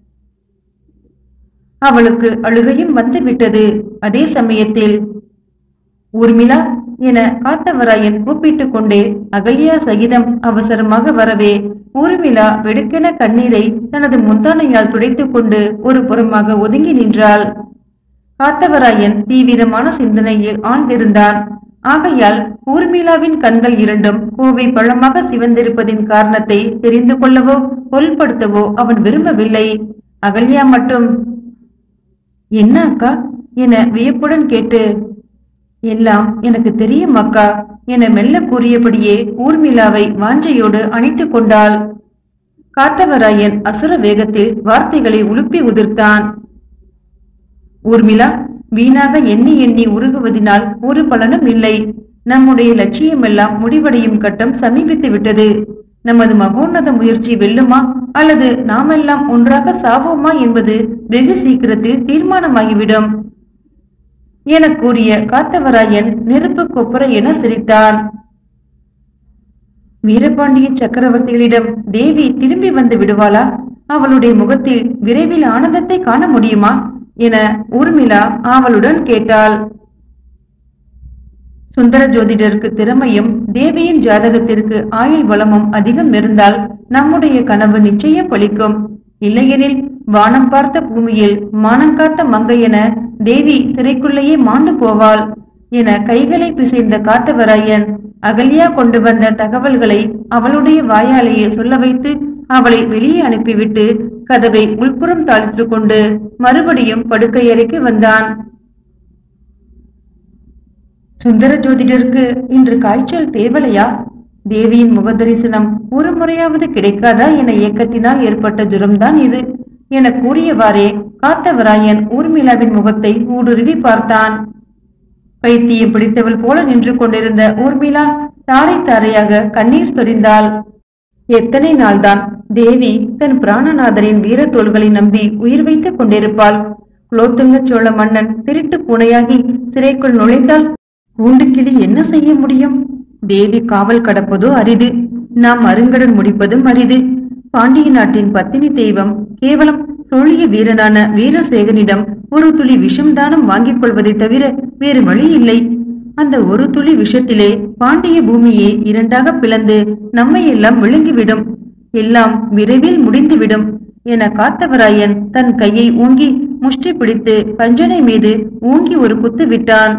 அவளுக்கு அழுகையும் வந்து விட்டது. அதே சமயத்தில் ஊர்மிளா என காத்தவராயன் கூப்பிட்டுக் கொண்டே அகல்யா சகிதம் அவசரமாக வரவே ஊர்மிளா வெடுக்கென கண்ணீரை தனது முந்தானையால் துடைத்துக் கொண்டு ஒரு புறமாக ஒதுங்கி நின்றாள். காத்தவராயன் தீவிரமான சிந்தனையில் ஆழ்ந்திருந்தான். ஆகையால் ஊர்மிளாவின் கண்கள் இரண்டும் கோவை பழமாக சிவந்திருப்பதின் காரணத்தை தெரிந்து கொள்ளவோ பொருள்படுத்தவோ அவன் விரும்பவில்லை. அகல்யா மட்டும் என்ன அக்கா என வியப்புடன் கேட்டு, எல்லாம் எனக்கு தெரியும் அக்கா என மெல்ல கூறியபடியே ஊர்மிளாவை வாஞ்சையோடு அணைத்து கொண்டாள். காத்தவராயன் அசுர வேகத்தில் வார்த்தைகளை உலுப்பி உதிர்த்தான். ஊர்மிளா, வீணாக எண்ணி எண்ணி உருகுவதினால் ஒரு பலனும் இல்லை. நம்முடைய லட்சியமெல்லாம் முடிவடையும் கட்டம் சமீபித்து விட்டது. நமது மகோன்னத முயற்சி வெல்லுமா அல்லது நாமெல்லாம் ஒன்றாக சாவோமா என்பது வெகு சீக்கிரத்தில் தீர்மானமாகிவிடும் என கூறிய காத்தவராயன் நெருப்பு கொப்பர என சிரித்தான். வீரபாண்டிய சக்கரவர்த்திகளிடம் தேவி திரும்பி வந்து விடுவாளா? அவளுடைய முகத்தில் விரைவில் ஆனந்தத்தை காண முடியுமா என ஊர்மிளா ஆவலுடன் கேட்டாள். சுந்தர ஜோதிடருக்கு திறமையும் தேவியின் ஜாதகத்திற்கு ஆயுள் வளமும் அதிகம் இருந்தால் நம்முடைய கனவு நிச்சயம் பலிக்கும். இல்லையெனில் வானம் பார்த்த பூமியில் மானங்காத்த மங்கை என தேவி சிறைக்குள்ளேயே மாண்டு போவாள் என கைகளை பிசைந்த காத்தவராயன் அகல்யா கொண்டு வந்த தகவல்களை அவளுடைய வாயாலேயே சொல்ல வைத்து அவளை வெளியே அனுப்பிவிட்டு கதவை உள்புறம் தாளித்து கொண்டு மறுபடியும் படுக்கையறைக்கு வந்தான். சுந்தர ஜோதிடருக்கு இன்று காய்ச்சல் தேவலையா? தேவியின் முகதரிசனம் ஒரு முறையாவது கிடைக்காதா என ஏக்கத்தினால் ஏற்பட்ட ஜுரம்தான் இது என கூறியவாறே காத்தவராயன் ஊர்மிளாவின் முகத்தை ஊடுருவி பார்த்தான். பைத்தியம் பிடித்தவள் போல நின்று கொண்டிருந்த ஊர்மிளா தாரை தாரையாக கண்ணீர் சொரிந்தாள். எத்தனை நாள்தான் தேவி தன் பிராணநாதரின் வீர தோள்களை நம்பி உயிர் வைத்துக் கொண்டிருப்பாள்? குலோத்துங்க சோழ மன்னன் திருட்டு பூனையாகி சிறைக்குள் நுழைந்தால் கூண்டுக்கிளி என்ன செய்ய முடியும்? தேவி காவல் கடப்பதோ அரிது, நாம் அருங்கடன் முடிப்பதும் அரிது. பாண்டிய நாட்டின் பத்தினி தெய்வம் கேவலம் சோழிய வீரனான வீரசேகரனிடம் ஒரு துளி விஷம் தானம் வாங்கிக் கொள்வதை தவிர வேறு வழி இல்லை. அந்த ஒரு துளி விஷத்திலே பாண்டிய பூமியே இரண்டாக பிளந்து நம்மை எல்லாம் விழுங்கிவிடும். எல்லாம் விரைவில் முடிந்துவிடும் என காத்தவராயன் தன் கையை ஊங்கி முஷ்டி பிடித்து பஞ்சனை மீது ஊங்கி ஒரு குத்து விட்டான்.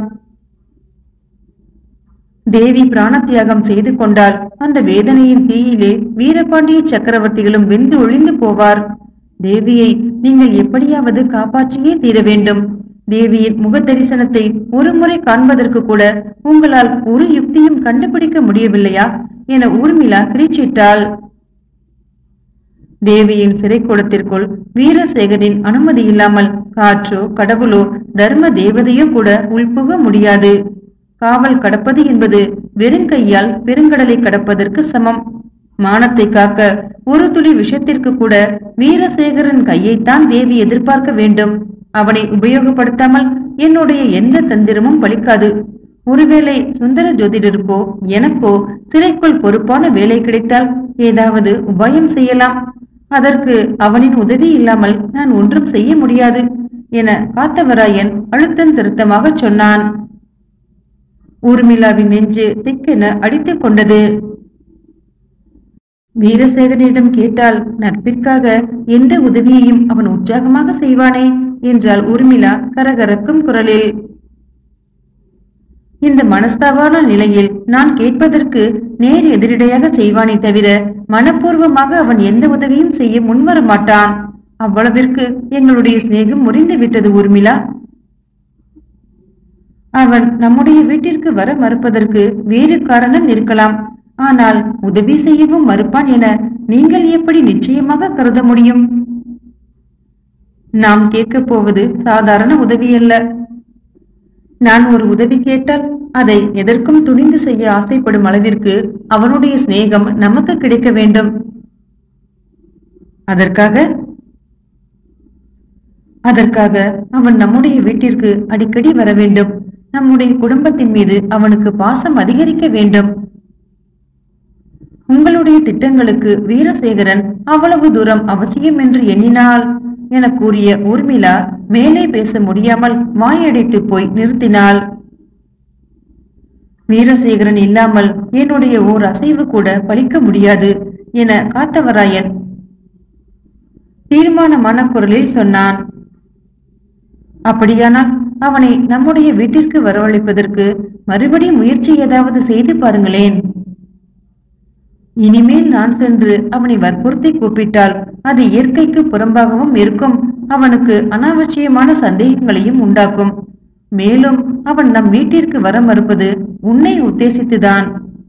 தேவி பிராணத்தியாகம் செய்து கொண்டால் அந்த வேதனையின் தீயிலே வீரபாண்டிய சக்கரவர்த்திகளும் வெந்து ஒழிந்து போவார். தேவியை நீங்கள் எப்படியாவது காப்பாற்றியே தீர வேண்டும். தேவியின் முக தரிசனத்தை ஒரு முறை காண்பதற்கு கூட உங்களால் ஒரு யுக்தியும் கண்டுபிடிக்க முடியவில்லையா என ஊர்மிளா கிரீச்சிட்டாள். தேவியின் சிறைக்கூடத்திற்குள் வீரசேகரின் அனுமதி இல்லாமல் காற்றோ கடவுளோ தர்ம தேவதையோ கூட உள்புக முடியாது. காவல் கடப்பது என்பது வெறுங்கையால் பெருங்கடலை கடப்பதற்கு சமம். மானத்தை காக்க ஒரு துளி விஷத்திற்கு கூட வீரசேகரன் கையைத்தான் தேவி எதிர்பார்க்க வேண்டும். அவனை உபயோகப்படுத்தாமல் என்னுடைய எந்த தந்திரமும் பலிக்காது. ஒருவேளை சுந்தர ஜோதிடருக்கோ எனக்கோ சிறைக்குள் பொறுப்பான வேலை கிடைத்தால் ஏதாவது உபாயம் செய்யலாம். அதற்கு அவனின் உதவி இல்லாமல் நான் ஒன்றும் செய்ய முடியாது என காத்தவராயன் அழுத்தம் திருத்தமாக சொன்னான். ஊர்மிளாவின் நெஞ்சு திக்கென அடித்துக் கொண்டது. வீரசேகரனிடம் கேட்டால் நட்பிற்காக எந்த உதவியையும் அவன் உற்சாகமாக செய்வானே என்றாள் ஊர்மிளா கரகரக்கும் குரலில். இந்த மனஸ்தாபான நிலையில் நான் கேட்பதற்கு நேர் எதிரிடையாக செய்வானே தவிர மனப்பூர்வமாக அவன் எந்த உதவியும் செய்ய முன்வர மாட்டான். அவ்வளவிற்கு எங்களுடைய சிநேகம் முறிந்து விட்டது ஊர்மிளா. அவன் நம்முடைய வீட்டிற்கு வர மறுப்பதற்கு வேறு காரணம் இருக்கலாம். ஆனால் உதவி செய்யவும் மறுப்பான் என நீங்கள் எப்படி நிச்சயமாக கருத முடியும்? நாம் கேட்கப் போவது சாதாரண உதவி அல்ல. நான் ஒரு உதவி கேட்டால் அதை எதற்கும் துணிந்து செய்ய ஆசைப்படும் அளவிற்கு அவனுடைய சிநேகம் நமக்கு கிடைக்க வேண்டும். அதற்காக அவன் நம்முடைய வீட்டிற்கு அடிக்கடி வர வேண்டும். நம்முடைய குடும்பத்தின் மீது அவனுக்கு பாசம் அதிகரிக்க வேண்டும். உங்களுடைய திட்டங்களுக்கு வீரசேகரன் அவ்வளவு தூரம் அவசியம் என்று எண்ணினாள் என கூறிய ஊர்மிளா மேலே பேச முடியாமல் வாயடைத்து போய் நிறுத்தினாள். வீரசேகரன் இல்லாமல் என்னுடைய ஓர் அசைவு கூட பலிக்க முடியாது என காத்தவராயன் தீர்மானமான குரலில் சொன்னான். அப்படியானால் அவனை நம்முடைய வீட்டிற்கு வரவழைப்பதற்கு மறுபடியும் முயற்சி ஏதாவது செய்து பாருங்களேன். இனிமேல் நான் சென்று அவனை வற்புறுத்தி கூப்பிட்டால் அது இயற்கைக்கு புறம்பாகவும் இருக்கும். அவனுக்கு அனாவசியமான சந்தேகங்களையும் உண்டாக்கும். மேலும் அவன் நம் வீட்டிற்கு வர மறுப்பது உன்னை உத்தேசித்துதான்.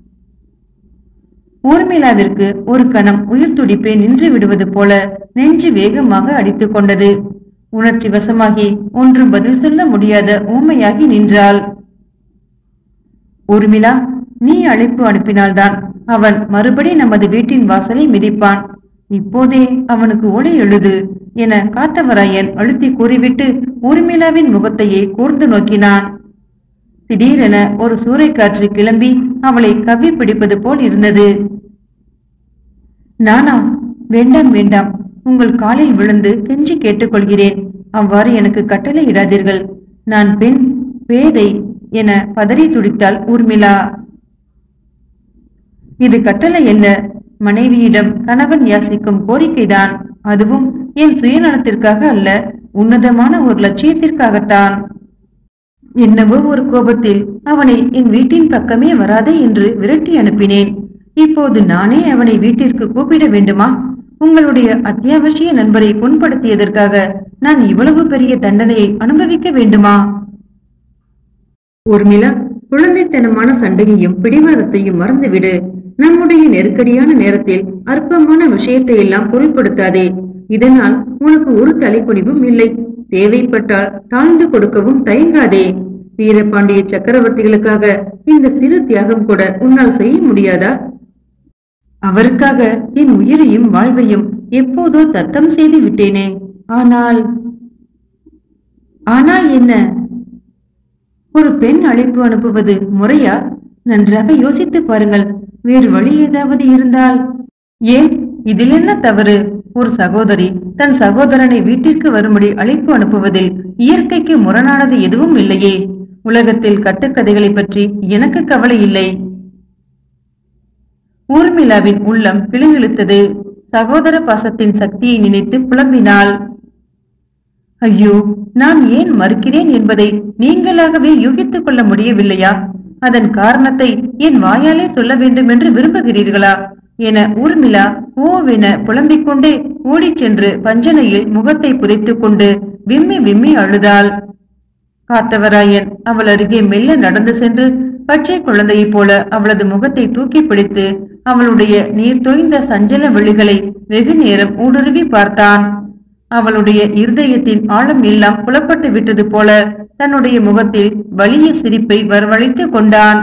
ஊர்மிளாவிற்கு ஒரு கணம் உயிர் துடிப்பை நின்று விடுவது போல நெஞ்சு வேகமாக அடித்துக் கொண்டது. உணர்ச்சி வசமாகி ஒன்றும் பதில் சொல்ல முடியாத ஊமையாகி நின்றாள். ஊர்மிளா, நீ அழைப்பு அனுப்பினால்தான் அவன் மறுபடி நமது வீட்டின் வாசலை மிதிப்பான். இப்போதே அவனுக்கு ஓலை எழுது என காத்தவராயன் அழுத்தி கூறிவிட்டு ஊர்மிளாவின் முகத்தையே கூர்ந்து நோக்கினான். திடீரென ஒரு சூறைக்காற்று கிளம்பி அவளை கவ்வி பிடிப்பது போல் இருந்தது. நானா? வேண்டாம் வேண்டாம், உங்கள் காலில் விழுந்து கெஞ்சி கேட்டுக்கொள்கிறேன். அவ்வாறு எனக்கு கட்டளை இடாதீர்கள். நான் பெண், பேதை என பதறி துடித்தாள் ஊர்மிளா. இது கட்டளை அல்ல, மனைவியிடம் கணவன் யாசிக்கும் கோரிக்கைதான். அதுவும் என் சுயநலத்திற்காக அல்ல, உன்னதமான ஒரு லட்சியத்திற்காகத்தான். என்னவோ ஒரு கோபத்தில் அவனை என் வீட்டின் பக்கமே வராதே என்று விரட்டி அனுப்பினேன். இப்போது நானே அவனை வீட்டிற்கு கூப்பிட வேண்டுமா? உங்களுடைய அத்தியாவசிய நண்பரை புண்படுத்தியதற்காக நான் இவ்வளவு பெரிய தண்டனையை அனுபவிக்க வேண்டுமா? ஊர்மிளா, குழந்தைத்தனமான சண்டையையும் பிடிவாதத்தையும் மறந்துவிடு. நம்முடைய நெருக்கடியான நேரத்தில் அற்பமான விஷயத்தை எல்லாம் பொருட்படுத்தாதே. இதனால் உனக்கு ஒரு தலைக்குனிவும் இல்லை. தேவைப்பட்டால் தாழ்ந்து கொடுக்கவும் தயங்காதே. வீரபாண்டிய சக்கரவர்த்திகளுக்காக இந்த சிறு தியாகம் கூட உன்னால் செய்ய முடியாதா? அவருக்காக என் உயிரையும் வாழ்வையும் எப்போதோ தத்தம் செய்து விட்டேனே. ஆனால் என்ன? ஒரு பெண் அழைப்பு அனுப்புவது முறையா? நன்றாக யோசித்து பாருங்கள். வேறு வழி ஏதாவது இருந்தால்? ஏன், இதில் என்ன தவறு? ஒரு சகோதரி தன் சகோதரனை வீட்டிற்கு வரும்படி அழைப்பு அனுப்புவதில் இயற்கைக்கு முரணானது எதுவும் இல்லையே. உலகத்தில் கட்டுக்கதைகளை பற்றி எனக்கு கவலை இல்லை. ஊர்மிளாவின் உள்ளம் கிளுகிழுத்தது. சகோதர பாசத்தின் சக்தியை நினைத்து புலம்பினாள். ஐயோ, நான் ஏன் மறுக்கிறேன் என்பதை நீங்களாகவே யூகித்துக் கொள்ள முடியவில்லையா? அதன் காரணத்தை என் வாயாலே சொல்ல வேண்டும் என்று விரும்புகிறீர்களா என ஊர்மிளா ஓவென புலம்பிக் கொண்டே ஓடிச் சென்று பஞ்சனையில் முகத்தை புதைத்துக் கொண்டு விம்மி விம்மி அழுதாள். காத்தவராயன் அவள் அருகே மெல்ல நடந்து சென்று பச்சை குழந்தையைப் போல அவளது முகத்தை தூக்கி பிடித்து அவளுடைய நீர் தோய்ந்த சஞ்சல விழிகளை வெகு நேரம் ஊடுருவி பார்த்தான். அவளுடைய இருதயத்தின் ஆழம் எல்லாம் புலப்பட்டு விட்டது போல தன்னுடைய முகத்தில் வலிய சிரிப்பை வரவழைத்துக் கொண்டான்.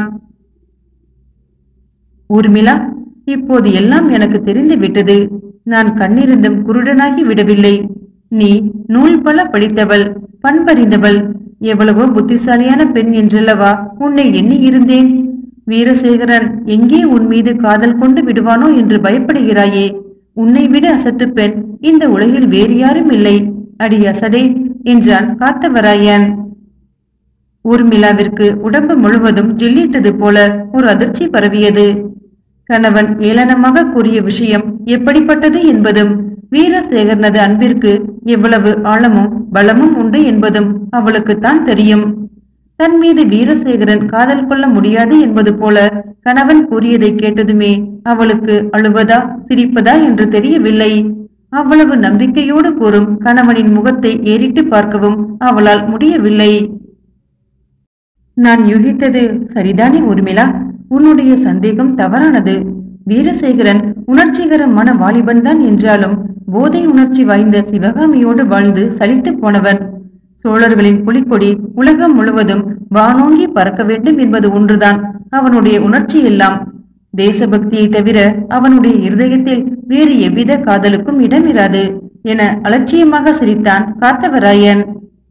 ஊர்மிளா, இப்போது எல்லாம் எனக்கு தெரிந்து விட்டது. நான் கண்ணிருந்தும் குருடனாகி விடவில்லை. நீ நூல் பல படித்தவள், பண்பறிந்தவள், எவ்வளவோ புத்திசாலியான பெண் என்றல்லவா உன்னை எண்ணி இருந்தேன். வீரசேகரன் எங்கே உன் மீது காதல் கொண்டு விடுவானோ என்று பயப்படுகிறாயே. உன்னை விட அசட்டு பெண் இந்த உலகில் வேறு யாரும் இல்லை. அடி அசடே என்றான் காத்தவராயன். ஊர்மிளாவிற்கு உடம்பு முழுவதும் ஜில்லிட்டது போல ஒரு அதிர்ச்சி பரவியது. கணவன் ஏளனமாக கூறிய விஷயம் எப்படிப்பட்டது என்பதும் வீரசேகரனது அன்பிற்கு எவ்வளவு ஆழமும் பலமும் உண்டு என்பதும் அவளுக்குத்தான் தெரியும். தன் மீது வீரசேகரன் காதல் கொள்ள முடியாது என்பது போல கணவன் கூறியதை கேட்டதுமே அவளுக்கு அழுவதா சிரிப்பதா என்று தெரியவில்லை. அவ்வளவு நம்பிக்கையோடு கூறும் கணவனின் முகத்தை ஏறிட்டு பார்க்கவும் அவளால் முடியவில்லை. நான் யூகித்தது சரிதானே ஊர்மிளா? உன்னுடைய சந்தேகம் தவறானது. வீரசேகரன் உணர்ச்சிகரமான வாலிபன் தான் என்றாலும் போதை உணர்ச்சி வாய்ந்த சிவகாமியோடு வாழ்ந்து சலித்து போனவன். சோழர்களின் புலிக்கொடி உலகம் முழுவதும் வானோங்கி பறக்க வேண்டும் என்பது ஒன்றுதான் அவனுடைய உணர்ச்சி எல்லாம். தேசபக்தியை தவிர அவனுடைய இருதயத்தில் வேறு எவ்வித காதலுக்கும் இடமிராது என அலட்சியமாக சிரித்தான் காத்தவராயன்.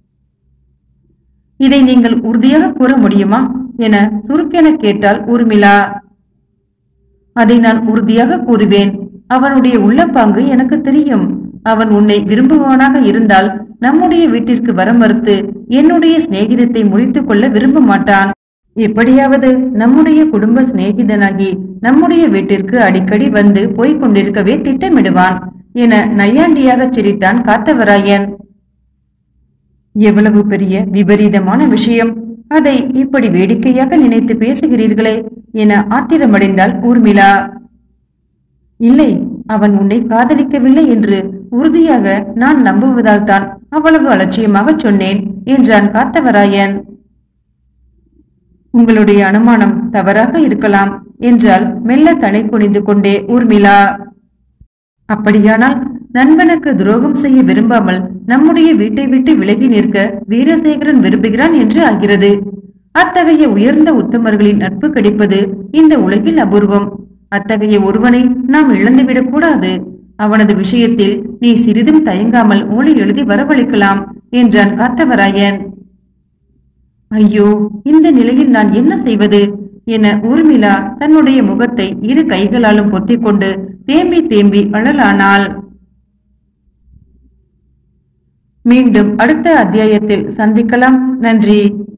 இதை நீங்கள் உறுதியாக கூற முடியுமா என சுருக்கென கேட்டாள் ஊர்மிளா. அதை நான் உறுதியாக கூறுவேன். அவனுடைய உள்ளப்பாங்கு எனக்கு தெரியும். அவன் உன்னை விரும்புவானாக இருந்தால் நம்முடைய வீட்டிற்கு வர மறுத்து என்னுடைய சிநேகிதத்தை முறித்துக் கொள்ள விரும்ப மாட்டான். எப்படியாவது நம்முடைய குடும்ப சிநேகிதனாகி நம்முடைய வீட்டிற்கு அடிக்கடி வந்து போய்க் கொண்டிருக்கவே திட்டமிடுவான் என நையாண்டியாக சிரித்தான் காத்தவராயன். எவ்வளவு பெரிய விபரீதமான விஷயம்! அதை இப்படி வேடிக்கையாக நினைத்து பேசுகிறீர்களே என ஆத்திரமடைந்தாள் ஊர்மிளா. இல்லை, அவன் உன்னை காதலிக்கவில்லை என்று உறுதியாக நான் நம்புவதால் தான் அவ்வளவு அலட்சியமாக சொன்னேன் என்றான் காத்தவராயன். உங்களுடைய அனுமானம் தவறாக இருக்கலாம் என்றால் மெல்ல தலை குனிந்து கொண்டே ஊர்மிளா. அப்படியானால் நண்பனுக்கு துரோகம் செய்ய விரும்பாமல் நம்முடைய வீட்டை விட்டு விலகி நிற்க வீரசேகரன் விரும்புகிறான் என்று ஆகிறது. அத்தகைய உயர்ந்த உத்தமர்களின் நட்பு கிடைப்பது இந்த உலகில் அபூர்வம். அத்தகைய ஒருவனை நாம் இழந்துவிடக் கூடாது. அவனது விஷயத்தில் நீ சிறிதும் தயங்காமல் ஓலை எழுதி வரவழைக்கலாம் என்றான் காத்தவராயன். ஐயோ, இந்த நிலையில் நான் என்ன செய்வது என ஊர்மிளா தன்னுடைய முகத்தை இரு கைகளாலும் பொத்திக் கொண்டு தேம்பி தேம்பி அழலானாள். மீண்டும் அடுத்த அத்தியாயத்தில் சந்திக்கலாம். நன்றி.